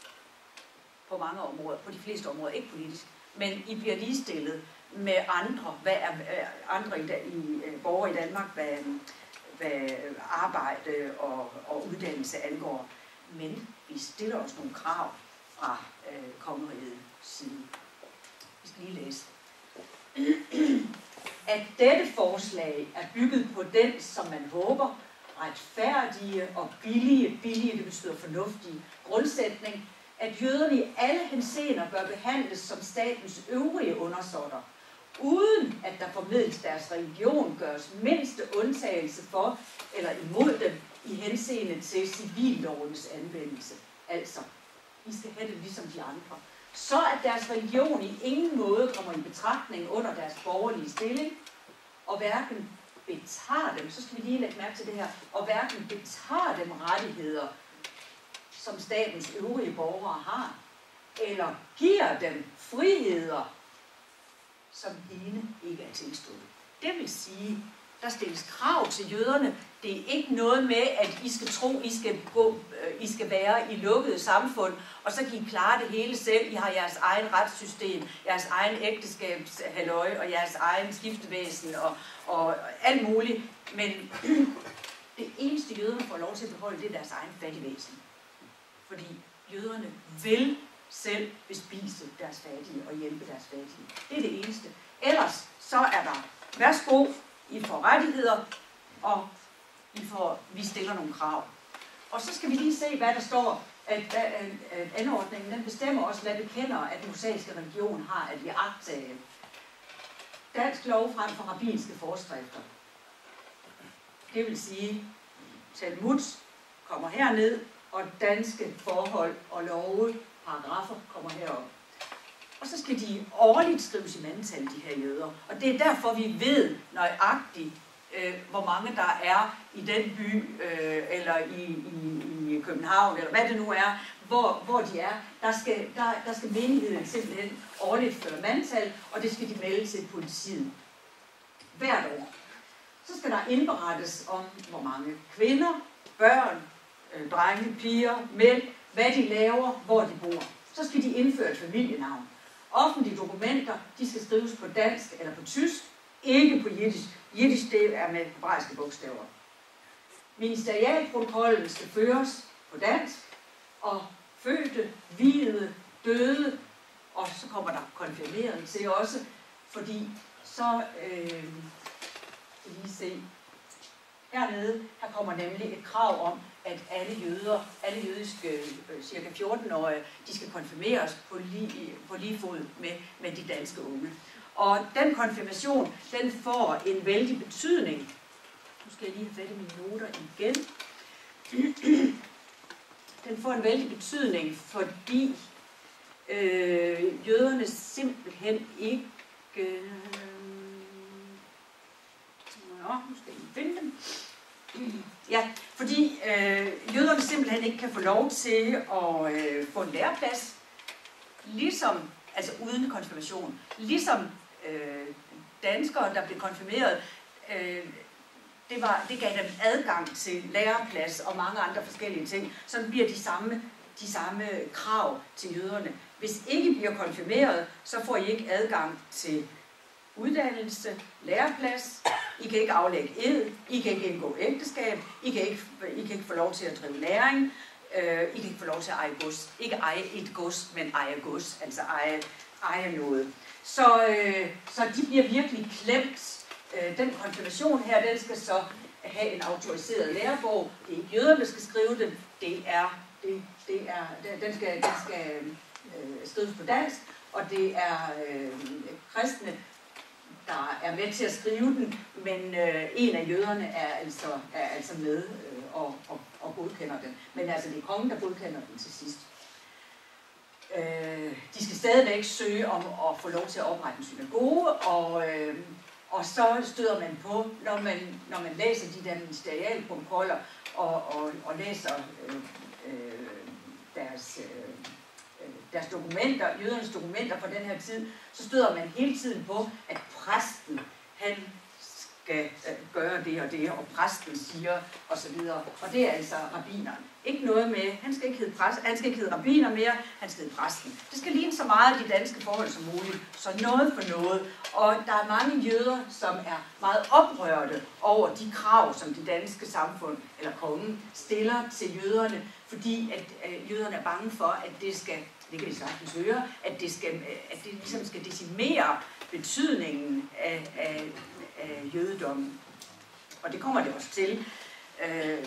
på mange områder, på de fleste områder, ikke politisk, men I bliver ligestillet med andre, hvad er, andre i, i, borgere i Danmark, hvad, hvad arbejde og, og uddannelse angår. Men vi stiller os nogle krav fra øh, kongerigets side. Vi skal lige læse. At dette forslag er bygget på den, som man håber, retfærdige og billige, billige, det betyder fornuftige, grundsætning, at jøderne i alle henseender bør behandles som statens øvrige undersåtter, uden at der formidles deres religion gøres mindste undtagelse for eller imod dem i henseende til civillovens anvendelse. Altså, I skal have det ligesom de andre. Så at deres religion i ingen måde kommer i betragtning under deres borgerlige stilling, og hverken betager dem, så skal vi lige lægge mærke til det her, og hverken betager dem rettigheder, som statens øvrige borgere har, eller giver dem friheder, som hende ikke er tilstået. Det vil sige, der stilles krav til jøderne. Det er ikke noget med, at I skal tro, I skal, gå, I skal være i lukkede samfund, og så kan I klare det hele selv. I har jeres egen retssystem, jeres egen ægteskabshalløj og jeres egen skiftevæsen og, og alt muligt. Men det eneste jøderne får lov til at beholde, det er deres egen fattigvæsen. Fordi jøderne vil selv bespise deres fattige og hjælpe deres fattige. Det er det eneste. Ellers så er der, værsgo, I får rettigheder, og I får, vi stiller nogle krav. Og så skal vi lige se, hvad der står, at, at, at anordningen den bestemmer også, hvad det kender, at den mosaiske religion har at iagttage. Dansk lov frem for rabbinske forskrifter. Det vil sige, Talmud kommer herned, og danske forhold og love, paragrafer kommer herop. Og så skal de årligt skrives i mandtal, de her jøder. Og det er derfor, vi ved nøjagtigt, øh, hvor mange der er i den by, øh, eller i, i, i København, eller hvad det nu er, hvor, hvor de er. Der skal, der, der skal menigheden simpelthen årligt føre mandtal, og det skal de melde til politiet hvert år. Så skal der indberettes om, hvor mange kvinder, børn, øh, drenge, piger, mænd, hvad de laver, hvor de bor. Så skal de indføre et familienavn. Offentlige dokumenter, de skal skrives på dansk eller på tysk, ikke på jiddisch. Jiddisch, det er med hebraiske bogstaver. Ministerialprotokollen skal føres på dansk, og fødte, viede, døde, og så kommer der konfirmeret til også, fordi så, øh, lige se, hernede, her kommer nemlig et krav om, at alle jøder, alle jødiske øh, cirka fjorten-årige, de skal konfirmeres på lige, på lige fod med, med de danske unge. Og den konfirmation, den får en vældig betydning. Nu skal jeg lige have fat i mine noter igen. Den får en vældig betydning, fordi øh, jøderne simpelthen ikke... Øh, nå, nu skal jeg finde dem. Ja, fordi øh, jøderne simpelthen ikke kan få lov til at øh, få en læreplads, ligesom, altså uden konfirmation, ligesom øh, danskere, der blev konfirmeret, øh, det, var, det gav dem adgang til læreplads og mange andre forskellige ting. Så bliver de samme, de samme krav til jøderne. Hvis ikke I bliver konfirmeret, så får I ikke adgang til uddannelse, læreplads, I kan ikke aflægge ed, I kan ikke indgå ægteskab, I kan ikke, I kan ikke få lov til at drive læring, øh, I kan ikke få lov til at eje gods. Ikke eje et gods, men eje gods, altså eje, eje noget. Så, øh, så de bliver virkelig klemt. Øh, den konfirmation her, den skal så have en autoriseret lærebog. Det er ikke jøderne, der skal skrive den, det er, det, det er, den skal, den skal øh, skrives på dansk, og det er øh, kristne, der er med til at skrive den, men øh, en af jøderne er altså, er altså med øh, og, og, og godkender den. Men altså, det er kongen, der godkender den til sidst. Øh, de skal stadigvæk søge om at få lov til at oprette en synagoge, og, øh, og så støder man på, når man, når man læser de der ministerialprotokoller og, og, og læser øh, øh, deres... Øh, deres dokumenter, jødernes dokumenter fra den her tid, så støder man hele tiden på, at præsten, han skal gøre det og det, og præsten siger, og så videre. Og det er altså rabbineren. Ikke noget med, han skal ikke hedde, præst, han skal ikke hedde rabbiner mere, han skal hedde præsten. Det skal ligne så meget de danske forhold som muligt, så noget for noget. Og der er mange jøder, som er meget oprørte over de krav, som det danske samfund, eller kongen, stiller til jøderne, fordi at øh, jøderne er bange for, at det skal, det kan vi sagtens høre, at det, skal, at det ligesom skal decimere betydningen af, af, af jødedommen. Og det kommer det også til. Øh,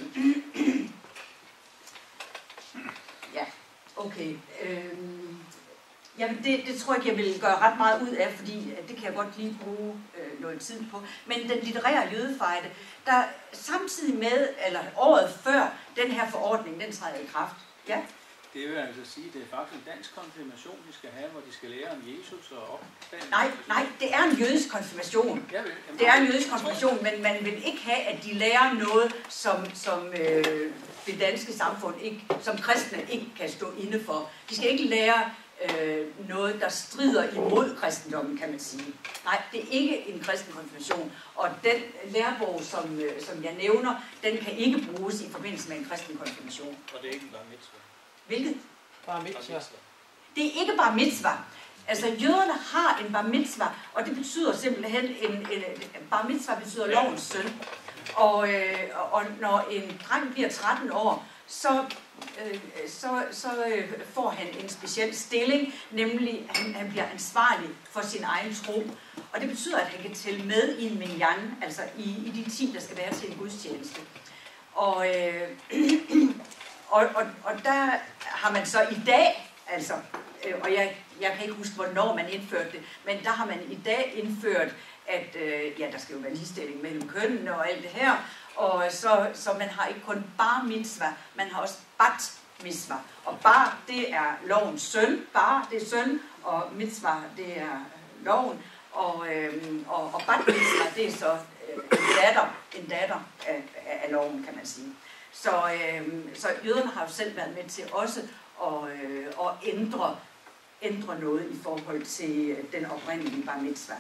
ja, okay. Øh, jamen det, det tror jeg ikke, jeg vil gøre ret meget ud af, fordi det kan jeg godt lige bruge øh, noget tid på. Men den litterære jødefejde, der samtidig med, eller året før den her forordning, den træder i kraft, ja, Det vil altså sige, at det er faktisk en dansk konfirmation, de skal have, hvor de skal lære om Jesus og opdagen. Nej, nej, det er en jødisk konfirmation. Ja, vel. Det er en jødisk konfirmation, men man vil ikke have, at de lærer noget, som, som øh, det danske samfund, ikke, som kristne ikke kan stå inde for. De skal ikke lære øh, noget, der strider imod kristendommen, kan man sige. Nej, det er ikke en kristen konfirmation, og den lærebog, som, øh, som jeg nævner, den kan ikke bruges i forbindelse med en kristen konfirmation. Og det er ikke en bar mitzvah. Hvilket? Bar mitzvah. Det er ikke bar mitzvah. Altså, jøderne har en bar mitzvah, og det betyder simpelthen, en, en, en bar mitzvah betyder lovens søn. Og, øh, og når en dreng bliver tretten år, så, øh, så, så øh, får han en speciel stilling, nemlig at han, han bliver ansvarlig for sin egen tro. Og det betyder, at han kan tælle med i en minyan, altså i, i de ti, der skal være til en gudstjeneste. Og, øh, og, og, og der har man så i dag, altså, øh, og jeg, jeg kan ikke huske, hvornår man indførte det, men der har man i dag indført, at øh, ja, der skal jo være ligestilling mellem kønnene og alt det her, og så, så man har ikke kun bar mitzvah, man har også bat mitzvah. Og bar, det er lovens søn, bar, det er søn, og mitzvah, det er loven, og, øh, og, og bat mitzvah, det er så øh, en datter, en datter af, af loven, kan man sige. Så, øh, så jøderne har jo selv været med til også at, øh, at ændre, ændre noget i forhold til den oprindelige bar mitzvah.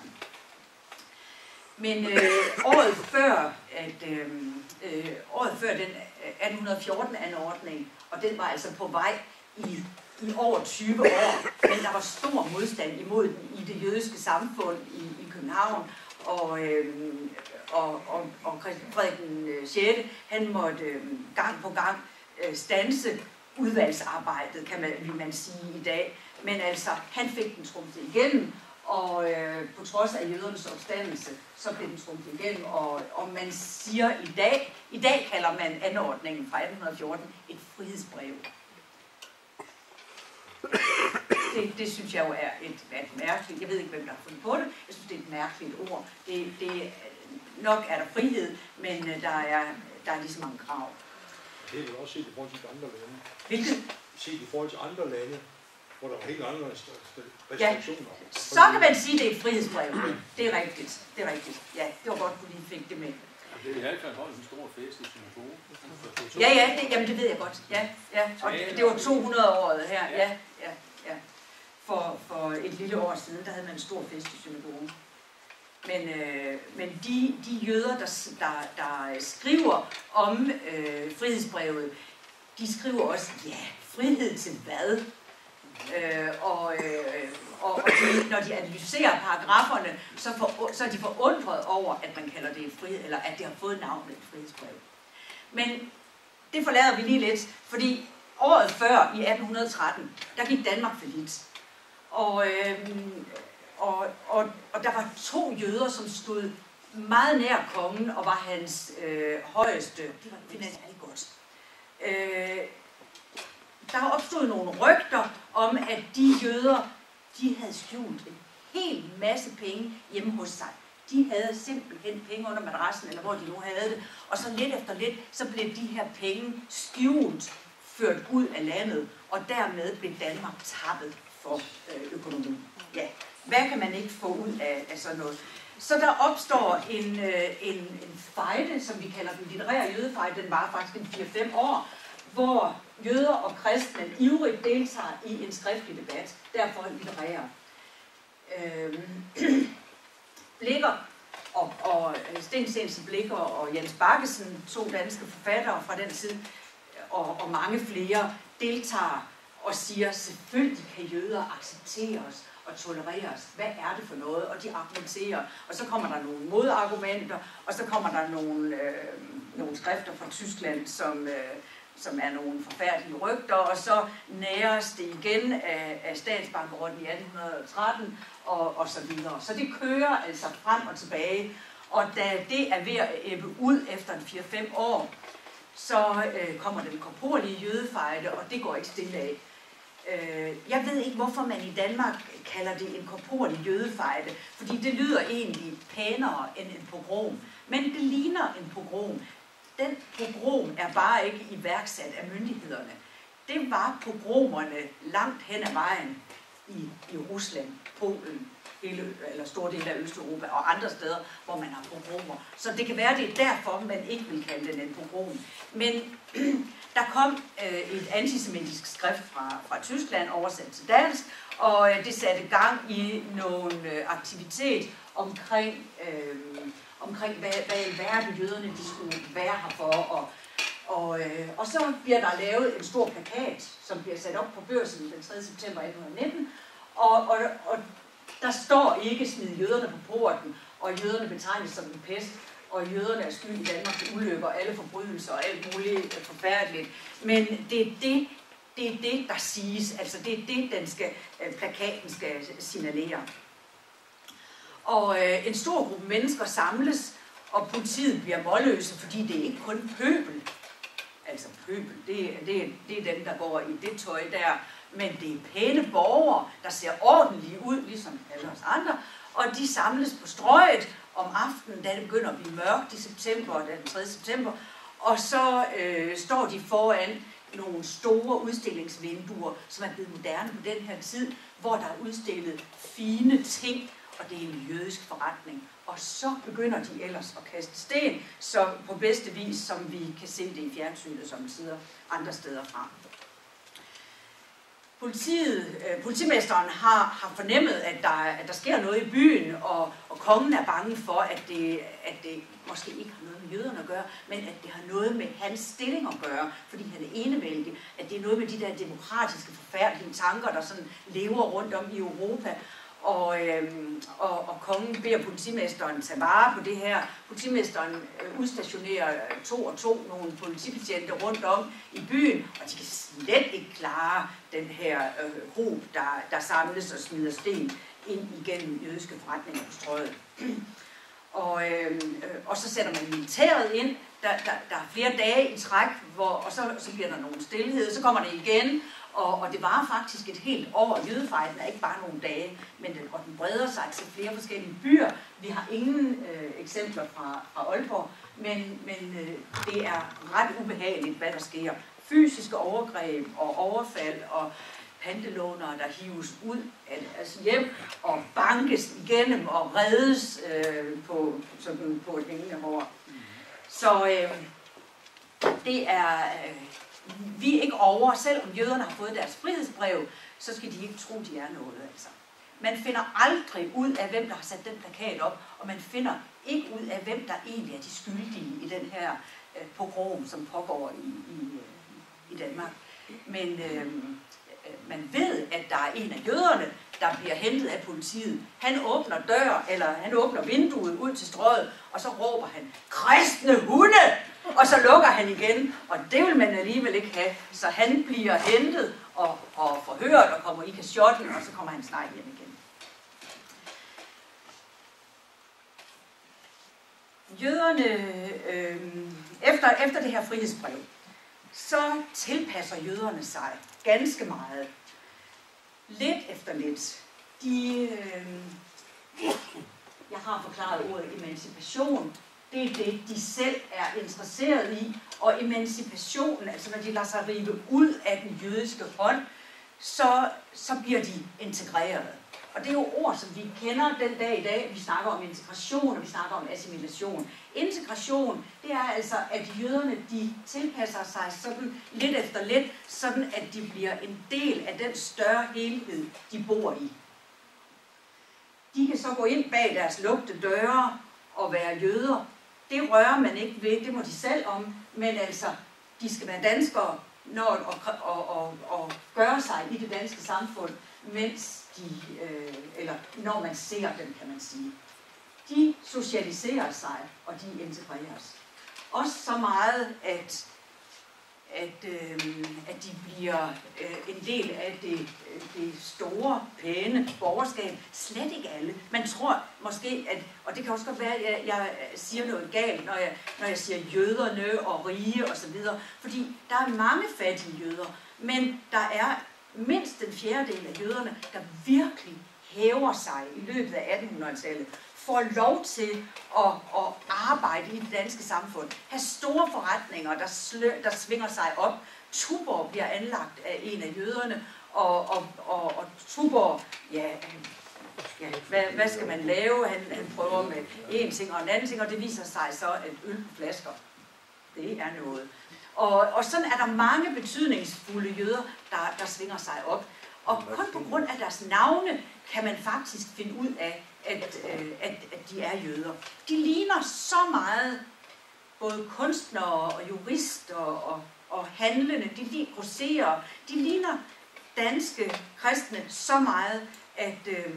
Men øh, året før, at, øh, øh, året før den atten fjorten anordning, og den var altså på vej i, i over tyve år, men der var stor modstand imod den i det jødiske samfund i, i København, og, øh, og, og, og Frederik den sjette, han måtte øh, gang på gang øh, standse udvalgsarbejdet, kan man, vil man sige i dag, men altså, han fik den trumfet igennem, og øh, på trods af jødernes opstandelse, så blev den trumfet igennem, og, og man siger i dag, i dag kalder man anordningen fra atten fjorten et frihedsbrev. Det, det synes jeg jo er et, et mærkeligt, jeg ved ikke, hvem der har fundet på det, jeg synes, det er et mærkeligt ord. Det, det, nok er der frihed, men der er, der er lige så mange krav. Det er vel også set i forhold til andre lande. Hvilket? Set i forhold til andre lande, hvor der var helt andre restriktioner. Ja, så kan man sige, at det er et frihedsbrev. Det er rigtigt. Det er rigtigt. Ja, det var godt, du lige fik det med. Det er i hvert fald holdt en stor fest i synagogen. Ja, ja, det, jamen det ved jeg godt. Ja, ja. Og det, det var to hundrede året her. Ja, ja, ja. For, for et lille år siden, der havde man en stor fest i synagogen. Men, øh, men de, de jøder, der, der, der skriver om øh, frihedsbrevet, de skriver også, ja, frihed til hvad? Øh, og øh, og, og de, når de analyserer paragraferne, så, for, så er de forundret over, at man kalder det et frihed, eller at det har fået navnet et frihedsbrev. Men det forlader vi lige lidt, fordi året før, i atten tretten, der gik Danmark fallit. Og, øh, og, og, og der var to jøder, som stod meget nær kongen, og var hans øh, højeste. Det var finansielt godt. Øh, der opstod nogle rygter om, at de jøder, de havde skjult en hel masse penge hjemme hos sig. De havde simpelthen penge under madrassen, eller hvor de nu havde det. Og så lidt efter lidt, så blev de her penge skjult, ført ud af landet, og dermed blev Danmark tappet for øh, økonomien. Ja, hvad kan man ikke få ud af, af sådan noget? Så der opstår en, øh, en, en fejde, som vi kalder den litterære jødefejde, den var faktisk en fire fem år, hvor jøder og kristne ivrigt deltager i en skriftlig debat, derfor litterære. Øh, Blicher og, og Sten Stensen Blicher og Jens Baggesen, to danske forfattere fra den tid, og, og mange flere, deltager og siger, selvfølgelig kan jøder accepteres og tolereres. Hvad er det for noget? Og de argumenterer. Og så kommer der nogle modargumenter, og så kommer der nogle, øh, nogle skrifter fra Tyskland, som, øh, som er nogle forfærdelige rygter, og så næres det igen af, af statsbankerotten i atten tretten, og, og så videre. Så det kører altså frem og tilbage, og da det er ved at ebbe ud efter en fire fem år, så øh, kommer den korporlige jødefejde, og det går ikke stille af. Øh, jeg ved ikke, hvorfor man i Danmark kalder det en korporlig jødefejde, fordi det lyder egentlig pænere end en pogrom, men det ligner en pogrom. Den pogrom er bare ikke iværksat af myndighederne. det var pogromerne langt hen ad vejen i, i Rusland, Polen, hele, eller store dele af Østeuropa og andre steder, hvor man har pogromer. Så det kan være, det er derfor, man ikke vil kalde den en pogrom. Men der kom øh, et antisemitisk skrift fra, fra Tyskland, oversat til dansk, og øh, det satte gang i nogle øh, aktivitet omkring, øh, omkring hvad, hvad i verden jøderne de skulle være her for. Og, og, øh, og så bliver der lavet en stor plakat, som bliver sat op på Børsen den tredje september atten nitten, og, og, og der står ikke smid jøderne på porten, og jøderne betegnes som en pest, og jøderne er skyld i Danmarks ulykker, alle forbrydelser og alt muligt forfærdeligt. Men det er det, det er det, der siges. Altså det er det, den skal, plakaten skal signalere. Og øh, en stor gruppe mennesker samles, og politiet bliver målløse, fordi det er ikke kun pøbel. Altså pøbel, det, det, det er dem, der går i det tøj der. Men det er pæne borgere, der ser ordentlige ud, ligesom alle os andre. Og de samles på Strøget om aftenen, da det begynder at blive mørkt i september, den tredje september. Og så øh, står de foran nogle store udstillingsvinduer, som er blevet moderne på den her tid, hvor der er udstillet fine ting, og det er en jødisk forretning. Og så begynder de ellers at kaste sten, så på bedste vis, som vi kan se det i fjernsynet, som sidder andre steder fra. Politiet, øh, politimesteren har, har fornemmet, at der, at der sker noget i byen, og, og kongen er bange for, at det, at det måske ikke har noget med jøderne at gøre, men at det har noget med hans stilling at gøre, fordi han er enevældig, at det er noget med de der demokratiske, forfærdelige tanker, der sådan lever rundt om i Europa. Og, øhm, og, og kongen beder politimesteren tage vare på det her. Politimesteren øh, udstationerer to og to nogle politibetjente rundt om i byen, og de kan slet ikke klare den her øh, hob, der, der samles og smider sten ind igennem jødiske forretninger på Strøget. Og, øh, og så sætter man militæret ind. Der, der, der er flere dage i træk, hvor, og så, så bliver der nogen stillhed, så kommer det igen. Og, og det var faktisk et helt år. Jødefejden er ikke bare nogle dage, men den, og den breder sig til flere forskellige byer. Vi har ingen øh, eksempler fra, fra Aalborg, men, men øh, det er ret ubehageligt, hvad der sker. Fysiske overgreb og overfald og pantelånere, der hives ud af deres hjem og bankes igennem og reddes øh, på, sådan på et hængende hår. Så øh, det er... Øh, Vi er ikke over, selvom jøderne har fået deres frihedsbrev, så skal de ikke tro, de er noget. Altså. Man finder aldrig ud af, hvem der har sat den plakat op, og man finder ikke ud af, hvem der egentlig er de skyldige i den her øh, pogrom, som pågår i, i, i Danmark. Men øh, man ved, at der er en af jøderne, der bliver hentet af politiet. Han åbner dør, eller han åbner vinduet ud til Strøget, og så råber han, kristne hunde! Og så lukker han igen, og det vil man alligevel ikke have. Så han bliver hentet og, og forhørt og kommer i kasjotten, og så kommer han snart hjem igen. Jøderne, øh, efter, efter det her frihedsbrev, så tilpasser jøderne sig ganske meget. Lidt efter lidt. De, øh, jeg har forklaret ordet emancipation. Det er det, de selv er interesseret i. Og emancipationen, altså når de lader sig rive ud af den jødiske hånd, så, så bliver de integreret. Og det er jo ord, som vi kender den dag i dag. Vi snakker om integration, og vi snakker om assimilation. Integration, det er altså, at jøderne de tilpasser sig sådan lidt efter lidt, sådan at de bliver en del af den større helhed, de bor i. De kan så gå ind bag deres lugte døre og være jøder. Det rører man ikke ved, det må de selv om, men altså, de skal være danskere når, og, og, og, og gøre sig i det danske samfund, mens de, øh, eller når man ser dem, kan man sige. De socialiserer sig, og de integreres. Også så meget, at, at, øh, at de bliver øh, en del af det, det store, pæne borgerskab. Slet ikke alle. Man tror måske, at, og det kan også godt være, at jeg, jeg siger noget galt, når jeg, når jeg siger jøderne og rige osv., fordi der er mange fattige jøder, men der er mindst en fjerdedel af jøderne, der virkelig hæver sig i løbet af attenhundredetallet, får lov til at, at arbejde i det danske samfund, have store forretninger, der, slø, der svinger sig op Tuborg bliver anlagt af en af jøderne, og, og, og, og Tuborg, ja, ja hvad, hvad skal man lave? Han, han prøver med en ting og en anden ting, og det viser sig så, at øl på flasker, det er noget. Og, og sådan er der mange betydningsfulde jøder, der, der svinger sig op. Og kun på grund af deres navne kan man faktisk finde ud af, at, øh, at, at de er jøder. De ligner så meget både kunstnere og jurister og, og handlende, de grosserer, de ligner danske kristne så meget, at, øh,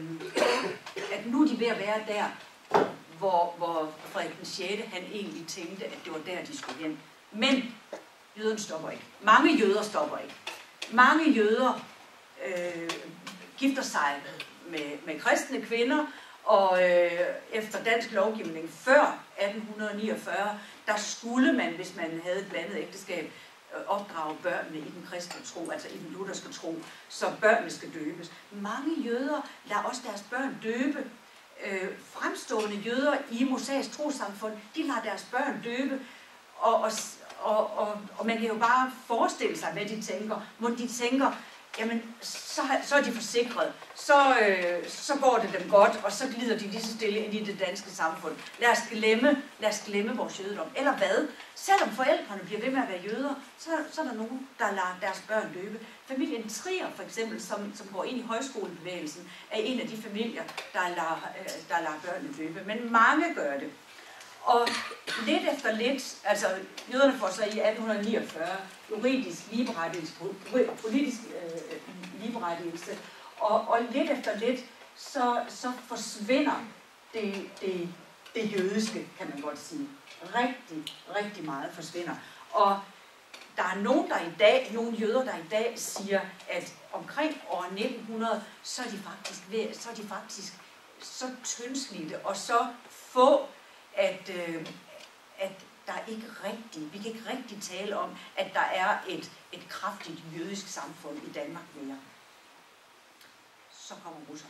at nu er de ved at være der, hvor, hvor Frederik den sjette han egentlig tænkte, at det var der, de skulle hen. Men jøderne stopper ikke. Mange jøder stopper ikke. Mange jøder øh, gifter sig med, med kristne kvinder, og øh, efter dansk lovgivning før atten niogfyrre, der skulle man, hvis man havde et blandet ægteskab, opdrage børnene i den kristne tro, altså i den lutherske tro, så børnene skal døbes. Mange jøder lader også deres børn døbe. Øh, fremstående jøder i Mosaisk trossamfund, de lader deres børn døbe, og, og, og, og, og man kan jo bare forestille sig, hvad de tænker. Hvor de tænker, jamen, så, så er de forsikret, så, øh, så går det dem godt, og så glider de lige så stille ind i det danske samfund. Lad os glemme, lad os glemme vores jødedom. Eller hvad? Selvom forældrene bliver ved med at være jøder, så, så er der nogen, der lader deres børn døbe. Familien Trier, for eksempel, som, som går ind i højskolebevægelsen, er en af de familier, der lader, øh, der lader børnene døbe. Men mange gør det. Og lidt efter lidt, altså jøderne får så i atten niogfyrre juridisk ligeberettigelse, politisk øh, ligeberettigelse, og, og lidt efter lidt, så, så forsvinder det, det, det jødiske, kan man godt sige. Rigtig, rigtig meget forsvinder. Og der er nogen, der i dag, nogle jøder, der i dag siger, at omkring år nitten hundrede, så er de faktisk, ved, så er de faktisk så tyndslidte og så få, at, øh, at der ikke rigtig, vi kan ikke rigtig tale om, at der er et, et kraftigt jødisk samfund i Danmark mere. Så kommer russerne.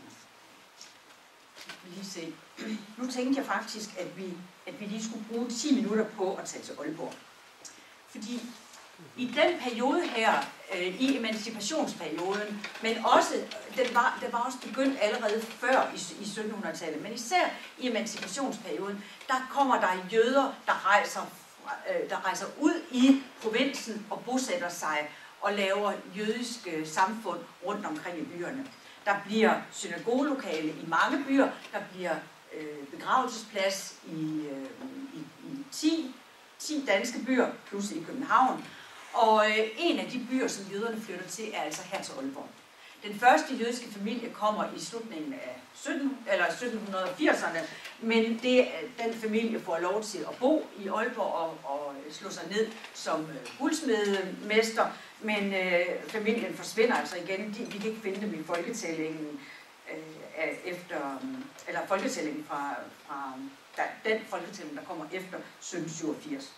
Lige se. Nu tænkte jeg faktisk, at vi, at vi lige skulle bruge ti minutter på at tage til Aalborg. Fordi i den periode her, øh, i emancipationsperioden, men også, den var, den var også begyndt allerede før i, i syttenhundredetallet, men især i emancipationsperioden, der kommer der jøder, der rejser, øh, der rejser ud i provinsen og bosætter sig og laver jødiske samfund rundt omkring i byerne. Der bliver synagogelokale i mange byer, der bliver øh, begravelsesplads i, øh, i, i ti, ti danske byer, plus i København. Og øh, en af de byer, som jøderne flytter til, er altså her til Aalborg. Den første jødiske familie kommer i slutningen af sytten, eller sytten firserne, men det, den familie får lov til at bo i Aalborg og, og slå sig ned som øh, guldsmedemester, men øh, familien forsvinder altså igen. De, vi kan ikke finde dem i folketællingen øh, efter, eller folketællingen fra, fra der, den folketælling, der kommer efter sytten syvogfirs.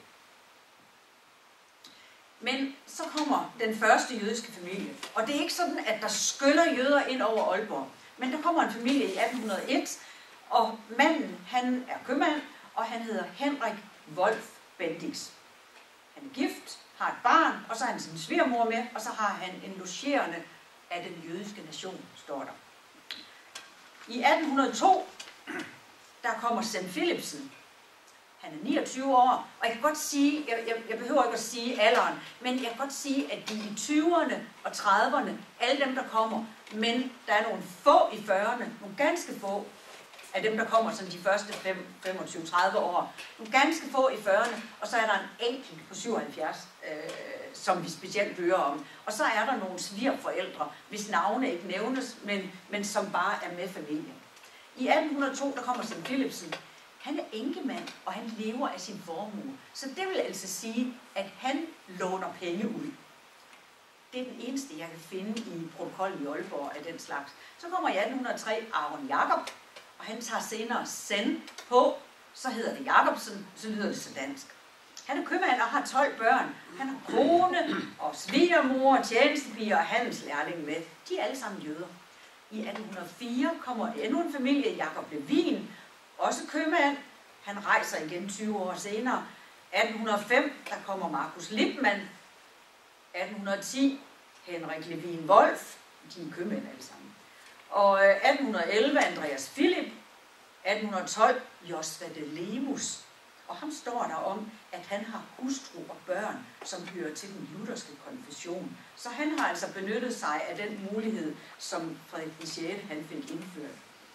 Men så kommer den første jødiske familie, og det er ikke sådan, at der skyller jøder ind over Aalborg. Men der kommer en familie i atten hundrede og et, og manden, han er købmand, og han hedder Henrik Wolf Bendix. Han er gift, har et barn, og så har han sin svigermor med, og så har han en logerende af den jødiske nation, står der. I atten hundrede og to, der kommer Sam Philipsen. Han er niogtyve år, og jeg kan godt sige, jeg, jeg, jeg behøver ikke at sige alderen, men jeg kan godt sige, at de i tyverne og trediverne, alle dem, der kommer, men der er nogle få i fyrrerne, nogle ganske få af dem, der kommer sådan de første femogtyve til tredive år, nogle ganske få i fyrrerne, og så er der en enkelt på syvoghalvfjerds, øh, som vi specielt hører om. Og så er der nogle svigerforældre, hvis navne ikke nævnes, men, men som bare er med familien. I atten hundrede og to, der kommer Sam Philipsen. Han er enkemand, og han lever af sin formue. Så det vil altså sige, at han låner penge ud. Det er den eneste, jeg kan finde i protokollen i Aalborg af den slags. Så kommer i atten hundrede og tre Aron Jakob, og han tager senere Sen på. Så hedder det Jakobsen, så lyder det så dansk. Han er købmand og har tolv børn. Han har kone og svigermor, tjenestepiger og handelslærling med. De er alle sammen jøder. I atten hundrede og fire kommer endnu en familie, Jakob Levin, også købmand. Han rejser igen tyve år senere. atten hundrede og fem, der kommer Markus Lippmann. atten ti Henrik Levin Wolf, de er købmænd alle sammen. Og atten elleve Andreas Philip, atten tolv Josva de Lemus. Og ham står der om, at han har hustru og børn, som hører til den lutherske konfession. Så han har altså benyttet sig af den mulighed, som Frederik den sjette han fik indført.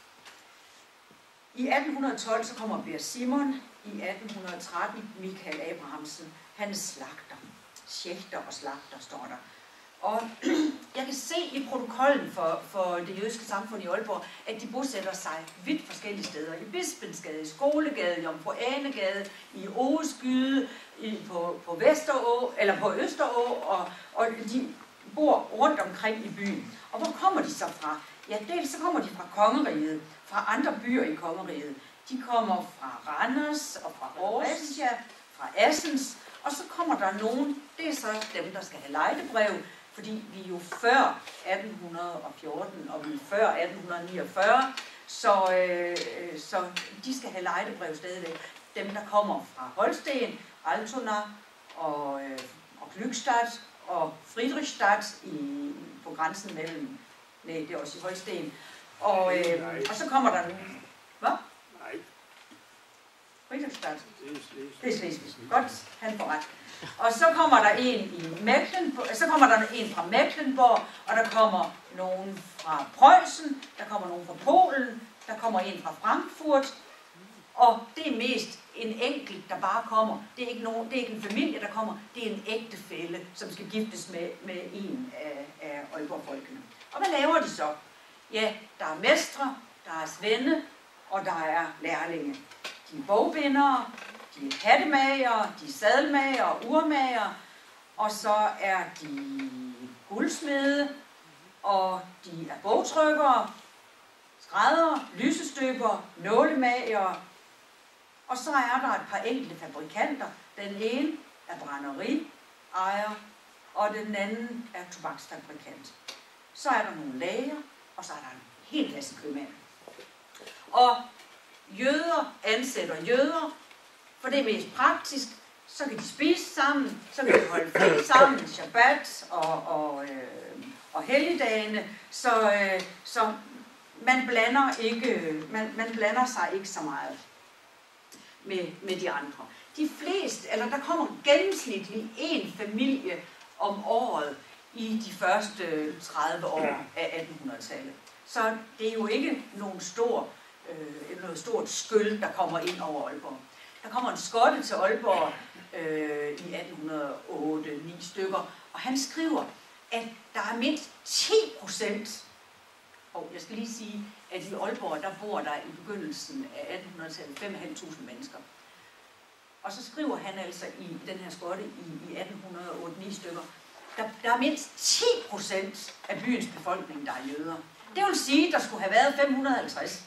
I atten tolv så kommer Per Simon, i atten tretten Michael Abrahamsen. Han er slagter. Schæchter og slagter står der. Og jeg kan se i protokollen for, for det jødiske samfund i Aalborg, at de bosætter sig vidt forskellige steder. I Bispensgade, i Skolegade, i Jomfru Anegade, i Ågeskyde, i, på, på Vesterå, eller på Østerå, og, og de bor rundt omkring i byen. Og hvor kommer de så fra? Ja, dels så kommer de fra Kongeriget, fra andre byer i Kongeriget. De kommer fra Randers og fra Aarhus, fra Assens, og så kommer der nogen, det er så dem, der skal have lejdebrev, fordi vi er jo før atten fjorten, og vi er før atten niogfyrre, så, øh, så de skal have lejdebrev stadigvæk. Dem, der kommer fra Holsten, Altona og, øh, og Glückstadt og Friedrichstadt i, på grænsen mellem, nej, det er også i Holsten. Og, øh, og så kommer der nogen. Hvad? Nej. Friedrichstadt. Det er Slesvig. Godt, han får ret. Og så kommer der en i Mecklenburg, så kommer der en fra Mecklenburg, og der kommer nogen fra Preussen, der kommer nogen fra Polen, der kommer en fra Frankfurt, og det er mest en enkelt, der bare kommer. Det er ikke, nogen, det er ikke en familie, der kommer, det er en ægtefælle, som skal giftes med, med en af, af Aalborg-folkene. Og hvad laver de så? Ja, der er mestre, der er svende, og der er lærlinge. De er bogbindere, de er hattemagere, de er sadelmagere, urmagere, og så er de guldsmede, og de er bogtrykkere, skræddere, lysestøbere, nålemagere, og så er der et par enkelte fabrikanter. Den ene er brænderi-ejer, og den anden er tobaksfabrikant. Så er der nogle læger, og så er der en hel masse købmænd. Og jøder ansætter jøder, for det er mest praktisk. Så kan de spise sammen, så kan de holde fri sammen, Shabbat og, og, øh, og helligdagene. Så, øh, så man blander ikke, man, man blander sig ikke så meget med, med de andre. De fleste, eller der kommer gennemsnitligt en familie om året i de første tredive år af attenhundredetallet. Så det er jo ikke nogen stor, øh, noget stort skyld, der kommer ind over Aalborg. Der kommer en skotte til Aalborg øh, i atten hundrede og otte ni stykker, og han skriver, at der er mindst ti procent, og jeg skal lige sige, at i Aalborg, der bor der i begyndelsen af attenhundredetallet fem tusind fem hundrede mennesker. Og så skriver han altså i den her skotte i, i atten hundrede og otte ni stykker, der, der er mindst ti procent af byens befolkning, der er jøder. Det vil sige, at der skulle have været fem hundrede og halvtreds.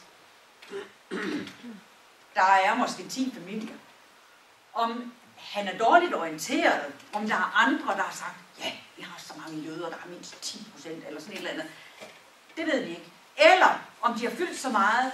Der er måske ti familier. Om han er dårligt orienteret, om der er andre, der har sagt, ja, vi har så mange jøder, der er mindst ti procent, eller sådan et eller andet. Det ved vi ikke. Eller om de har fyldt så meget.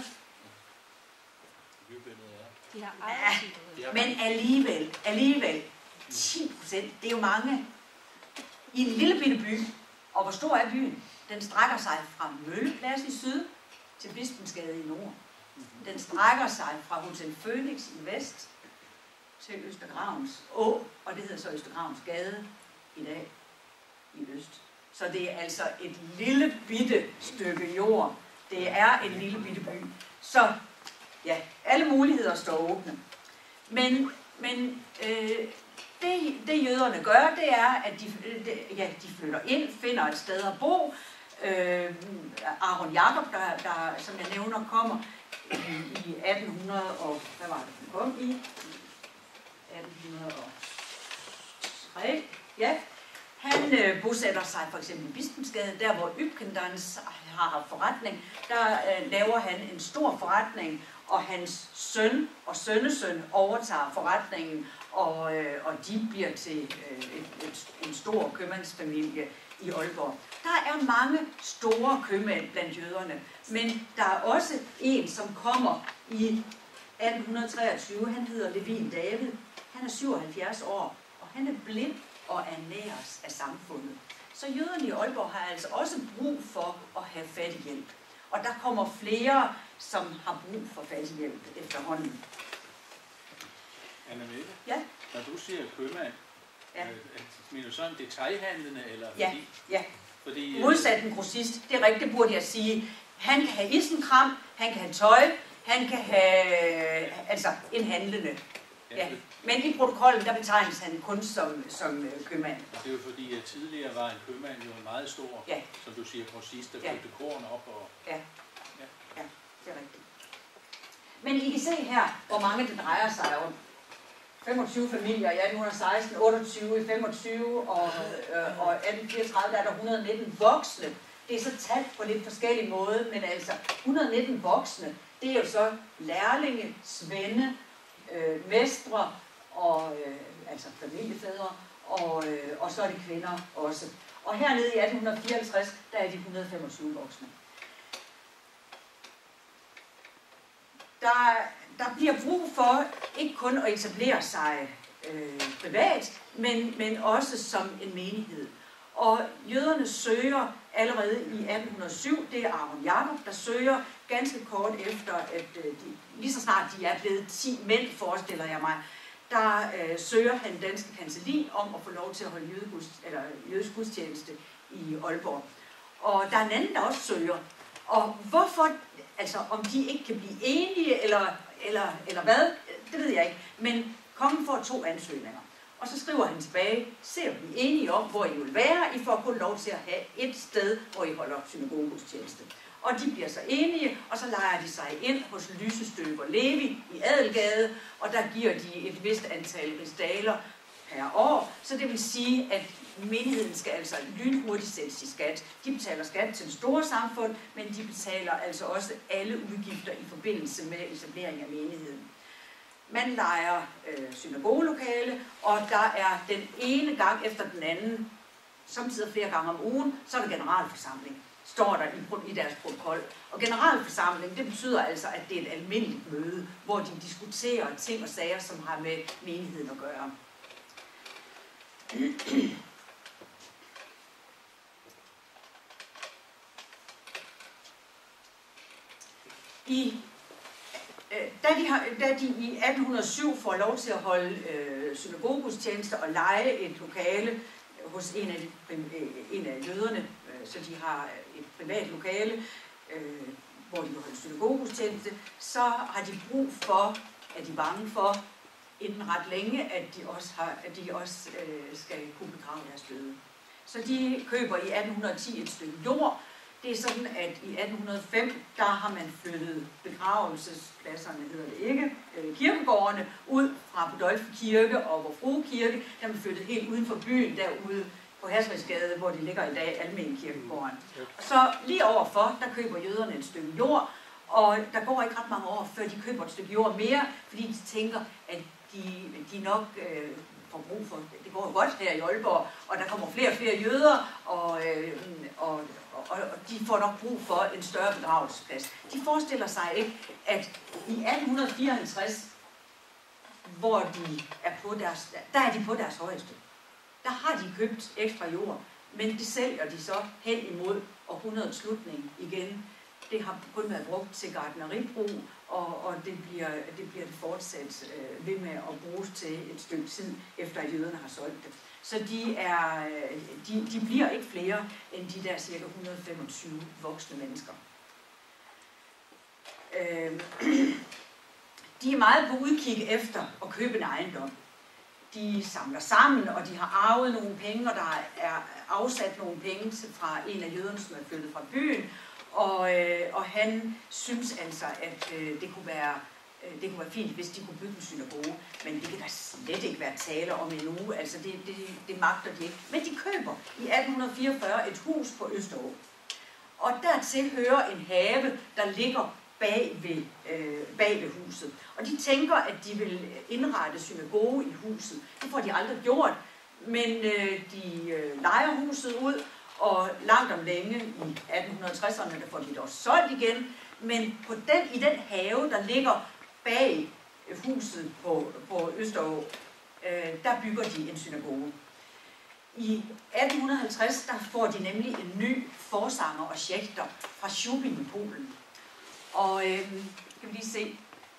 Ja, men alligevel, alligevel, ti procent, det er jo mange. I en lille bitte by. Og hvor stor er byen? Den strækker sig fra Mølleplads i syd til Bispensgade i nord. Den strækker sig fra Hotel Phoenix i vest til Østergravns Å, og det hedder så Østergravns Gade i dag i øst. Så det er altså et lille bitte stykke jord. Det er en lille bitte by. Så ja, alle muligheder står åbne. Men, men øh, det, det jøderne gør, det er, at de, de, ja, de flytter ind, finder et sted at bo. Øh, Aron Jakob, der, der, som jeg nævner, kommer i, i atten hundrede og hvad var det, han kom i? atten hundrede og tre, ja. Han øh, bosætter sig for eksempel i Bispensgade, der hvor Ypkendans har haft forretning. Der øh, laver han en stor forretning, og hans søn og sønnesøn overtager forretningen, og, øh, og de bliver til øh, et, et, en stor købmandsfamilie i Aalborg. Der er mange store købmænd blandt jøderne, men der er også en, som kommer i atten treogtyve. Han hedder Levin David. Han er syvoghalvfjerds år, og han er blind. og ernæres af samfundet. Så jøderne i Aalborg har altså også brug for at have fattighjælp. Og der kommer flere, som har brug for fattighjælp efterhånden. Anna-Mette? Ja? Når du siger købmand, Ja. øh, mener du sådan detailhandlende, eller Ja, fordi... ja. fordi øh, Modsat en grossist, det er rigtigt, det burde jeg sige. Han kan have isenkram, han kan have tøj, han kan have altså en handlende. Ja. Men i protokollen, der betegnes han kun som, som købmand. Det er jo fordi, at tidligere var en købmand jo en meget stor, Ja. som du siger, grossist, der Ja. købte korn op og... Ja. Ja, det er rigtigt. Men I kan se her, hvor mange det drejer sig om. femogtyve familier i atten seksten, otteogtyve i femogtyve, og, øh, og atten fireogtredive der er der et hundrede og nitten voksne. Det er så talt på lidt forskellige måde, men altså et hundrede og nitten voksne, det er jo så lærlinge, svende, øh, mestre og øh, altså familiefædre, og, øh, og så er det kvinder også. Og hernede i atten fireoghalvtreds, der er de et hundrede og femogtyve voksne. Der, der bliver brug for ikke kun at etablere sig øh, privat, men, men også som en menighed. Og jøderne søger allerede i atten hundrede og syv, det er Aron Jakob, der søger ganske kort efter, at øh, de, lige så snart de er blevet ti mænd, forestiller jeg mig, der øh, søger han danske kancelli om at få lov til at holde jødegods, eller jødisk gudstjeneste i Aalborg. Og der er en anden, der også søger. Og hvorfor, altså om de ikke kan blive enige, eller, eller, eller hvad, det ved jeg ikke. Men kongen får to ansøgninger. Og så skriver han tilbage, se at blive enige om, hvor I vil være. I får kun lov til at have et sted, hvor I holder synagogegudstjeneste. Og de bliver så enige, og så lejer de sig ind hos Lysestøber Levi i Adelgade, og der giver de et vist antal rigsdaler per år. Så det vil sige, at menigheden skal altså lynhurtigt sættes i skat. De betaler skat til det store samfund, men de betaler altså også alle udgifter i forbindelse med etablering af menigheden. Man lejer øh, synagogelokale, og der er den ene gang efter den anden, samtidig flere gange om ugen, så er der generalforsamling, står der i, i deres protokol. Og generalforsamling, det betyder altså, at det er et almindeligt møde, hvor de diskuterer ting og sager, som har med menigheden at gøre. I, øh, da, de har, da de i atten hundrede og syv får lov til at holde øh, synagogegudstjeneste og leje et lokale hos en af, de, en af jøderne, øh, så de har et privat lokale, øh, hvor de holder synagogegudstjeneste, så har de brug for, at de er bange for, inden ret længe, at de også, har, at de også øh, skal kunne begrave deres døde. Så de køber i atten hundrede og ti et stykke jord. Det er sådan, at i atten hundrede og fem, der har man flyttet begravelsespladserne, hedder det ikke, øh, kirkegårdene, ud fra Budolfi Kirke og Vor Frue Kirke. Der er man flyttet helt uden for byen, derude på Hasrigsgade, hvor de ligger i dag, Almenkirkegården. Og så lige overfor, der køber jøderne et stykke jord, og der går ikke ret mange år, før de køber et stykke jord mere, fordi de tænker, at de, de nok øh, får brug for, det går godt her i Aalborg, og der kommer flere og flere jøder, og, øh, og, og, og de får nok brug for en større begravelsesplads. De forestiller sig ikke, at i atten fireoghalvtreds, hvor de er på deres, der er de på deres højeste. Der har de købt ekstra jord, men det sælger de så hen imod århundredets slutning igen. Det har kun været brugt til gartneribrug, og, og det, bliver, det bliver det fortsat øh, ved med at bruges til et stykke tid, efter at jøderne har solgt det. Så de, er, de, de bliver ikke flere end de der cirka et hundrede og femogtyve voksne mennesker. Øh, de er meget på udkig efter at købe en ejendom. De samler sammen, og de har arvet nogle penge, og der er afsat nogle penge fra en af jøderne, som er flyttet fra byen. Og, øh, og han synes altså, at øh, det, kunne være, øh, det kunne være fint, hvis de kunne bygge en synagoge. Men det kan der slet ikke være tale om endnu. Altså det, det, det magter de ikke. Men de køber i atten fireogfyrre et hus på Østerå. Og dertil hører en have, der ligger bag ved, øh, bag ved huset. Og de tænker, at de vil indrette synagoge i huset. Det får de aldrig gjort. Men øh, de øh, lejer huset ud. Og langt om længe i atten tresserne, der får de det også solgt igen. Men på den, i den have, der ligger bag huset på, på Østerå, øh, der bygger de en synagoge. I atten halvtreds der får de nemlig en ny forsanger og schæchter fra Szubin i Polen. Og øh, kan vi lige se.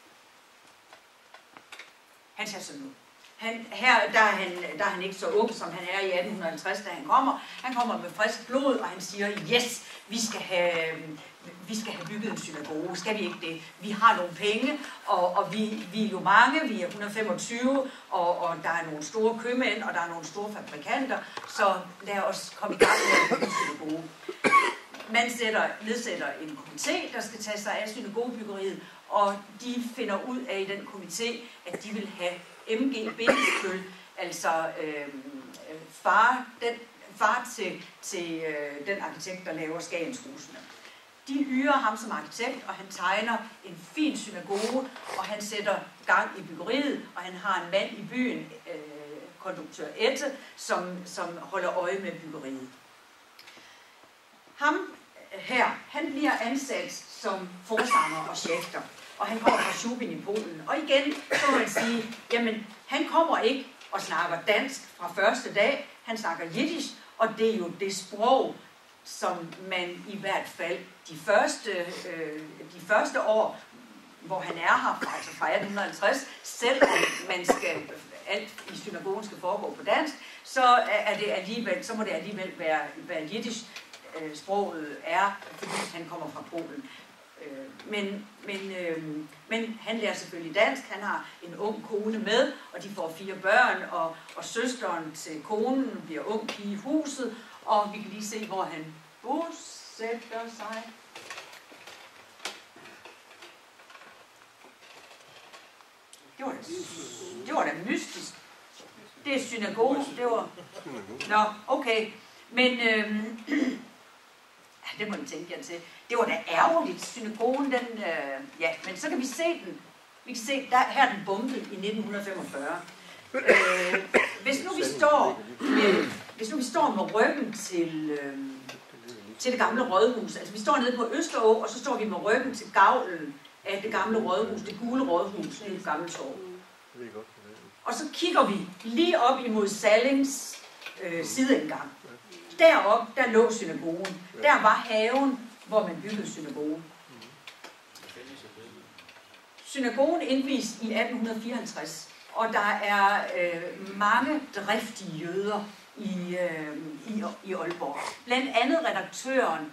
Han ser sådan ud. Han, her der er, han, der er han ikke så ung, som han er i atten halvtreds, da han kommer. Han kommer med frisk blod, og han siger, yes, vi skal have, vi skal have bygget en synagoge. Skal vi ikke det? Vi har nogle penge, og, og vi, vi er jo mange, vi er et hundrede og femogtyve, og, og der er nogle store købmænd, og der er nogle store fabrikanter, så lad os komme i gang med at bygge en synagoge. Man sætter, nedsætter en komité, der skal tage sig af synagogebyggeriet, og de finder ud af i den komité, at de vil have M G Bindesbøl, altså øh, far, den, far til, til øh, den arkitekt, der laver Skagenshusene. De hyrer ham som arkitekt, og han tegner en fin synagoge, og han sætter gang i byggeriet, og han har en mand i byen, øh, konduktør Ette, som, som holder øje med byggeriet. Ham her, han bliver ansat som forsanger og schæchter, og han kommer fra Szubin i Polen. Og igen, så må man sige, jamen, han kommer ikke og snakker dansk fra første dag, han snakker jiddisch, og det er jo det sprog, som man i hvert fald de første, øh, de første år, hvor han er her, altså fra atten halvtreds, selvom man skal, alt i synagogen skal foregå på dansk, så er det alligevel, så må det alligevel være, være jiddisch. Sproget er, fordi han kommer fra Polen. Men, men, men han lærer selvfølgelig dansk, han har en ung kone med, og de får fire børn, og, og søsteren til konen bliver ung pige i huset, og vi kan lige se, hvor han bosætter sig. Det var da, det var da mystisk. Det er synagoge, det var... Nå, okay. Men... Øhm, Ja, det må man tænke jer til. Det var da ærgerligt. Synagogen, den... Øh, ja, men så kan vi se den. Vi kan se, der, her er den bombet i nitten femogfyrre. Øh, hvis nu vi står med, hvis nu vi står med ryggen til, øh, til det gamle rådhus, altså vi står nede på Østerå, og så står vi med ryggen til gavlen af det gamle rådhus, det gule rådhus, det gamle torv. Og så kigger vi lige op imod Sallings øh, sideindgang. Deroppe, der lå synagogen. Der var haven, hvor man byggede synagogen. Synagogen indvist i atten fireoghalvtreds, og der er øh, mange driftige jøder i, øh, i, i Aalborg. Blandt andet redaktøren,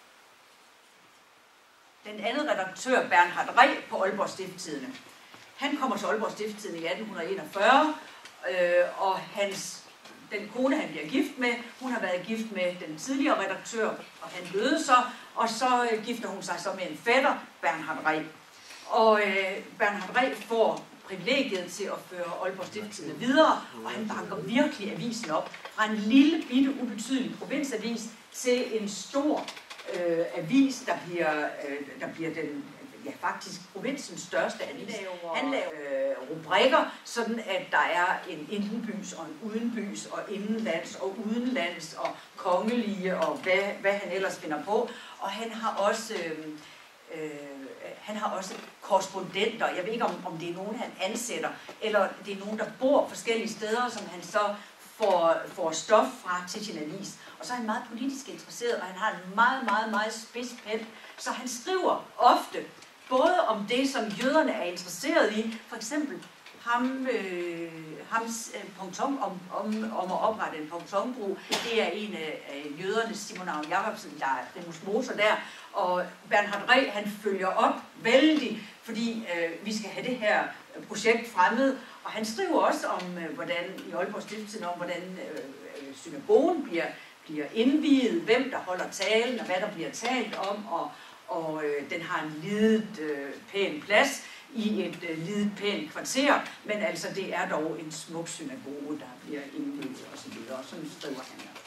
blandt andet redaktør Bernhard Reh på Aalborg Stiftstidende. Han kommer til Aalborg Stiftstidende i atten enogfyrre, øh, og hans den kone, han bliver gift med, hun har været gift med den tidligere redaktør, og han døde så, og så øh, gifter hun sig så med en fætter, Bernhard Reh. Og øh, Bernhard Reh får privilegiet til at føre Aalborg Stiftstidende videre, og han banker virkelig avisen op. Fra en lille, bitte, ubetydelig provinsavis til en stor øh, avis, der bliver, øh, der bliver den, ja, faktisk provinsens største avis. Han laver øh, rubrikker, sådan at der er en indenbys og en udenbys, og indenlands og udenlands, og kongelige, og hvad, hvad han ellers finder på. Og han har også, øh, øh, han har også korrespondenter. Jeg ved ikke, om, om det er nogen, han ansætter, eller det er nogen, der bor forskellige steder, som han så får, får stof fra til sin avis. Og så er han meget politisk interesseret, og han har en meget, meget, meget spids pen. Så han skriver ofte både om det, som jøderne er interesseret i, for eksempel ham, øh, hans øh, ponton om, om, om at oprette en pontonbro, det er en af, af jøderne, Simon Aron Jacobsen, der er primus motor der, og Bernhard Reh, han følger op vældig, fordi øh, vi skal have det her projekt fremmed, og han skriver også om, øh, hvordan i Aalborg Stiftstidende, om hvordan øh, synagogen bliver, bliver indviet, hvem der holder talen, og hvad der bliver talt om, og og øh, den har en lidet øh, pæn plads i et øh, lidet pænt kvarter, men altså det er dog en smuk synagoge, der bliver indviet og så videre, og sådan skriver han her.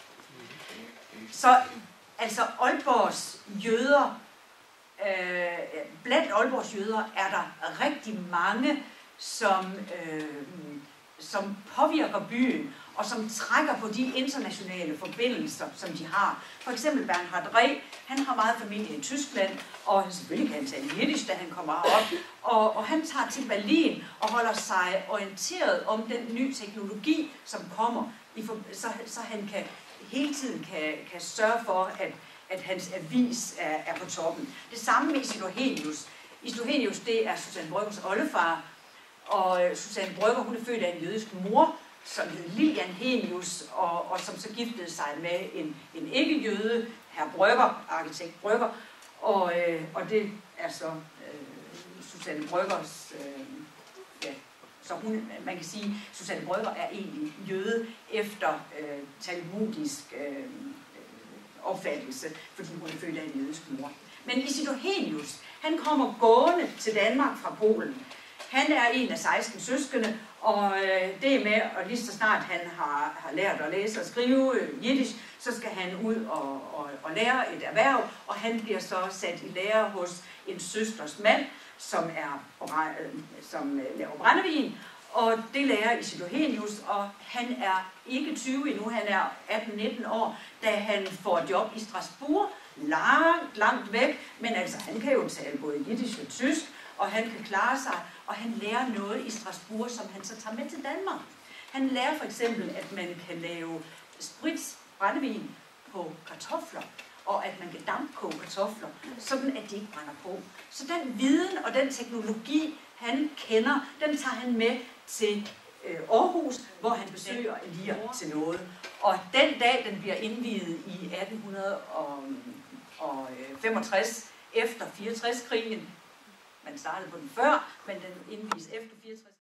Så altså Aalborgs jøder, øh, blandt Aalborgs jøder er der rigtig mange, som, øh, som påvirker byen, og som trækker på de internationale forbindelser, som de har. For eksempel Bernhard Reh, han har meget familie i Tyskland, og selvfølgelig kan han tale jiddisch, da han kommer op. Og, og han tager til Berlin og holder sig orienteret om den nye teknologi, som kommer i for, så, så han kan hele tiden kan, kan sørge for, at, at hans avis er, er på toppen. Det samme med Isidor-Henius. Isidor-Henius, det er Susanne Bryggers oldefar, og Susanne Brygger, hun er født af en jødisk mor, som hed Lilian Henius, og, og som så giftede sig med en, en ikke-jøde, herr Brygger, arkitekt Brygger, og, øh, og det er så øh, Susanne Bryggers, øh, ja, så hun, man kan sige, Susanne Brygger er egentlig jøde efter øh, talmudisk øh, opfattelse, fordi hun er født af en jødisk mor. Men Isidor-Henius, han kommer gående til Danmark fra Polen. Han er en af seksten søskende, og øh, det er med, og lige så snart han har, har lært at læse og skrive øh, jiddisch, så skal han ud og, og, og lære et erhverv, og han bliver så sat i lære hos en søsters mand, som, er, øh, som øh, laver brændevin, og det lærer Isidor-Henius, og han er ikke tyve endnu, han er atten nitten år, da han får job i Strasbourg, langt, langt væk, men altså han kan jo tale både jiddisch og tysk, og han kan klare sig, og han lærer noget i Strasbourg, som han så tager med til Danmark. Han lærer for eksempel, at man kan lave sprits, brændevin på kartofler, og at man kan dampkoge kartofler, sådan at de ikke brænder på. Så den viden og den teknologi, han kender, den tager han med til øh, Aarhus, hvor han besøger Elia til noget. Og den dag, den bliver indviet i atten femogtres, efter fireogtres-krigen, man startede på den før, men den indvies efter fireogtres.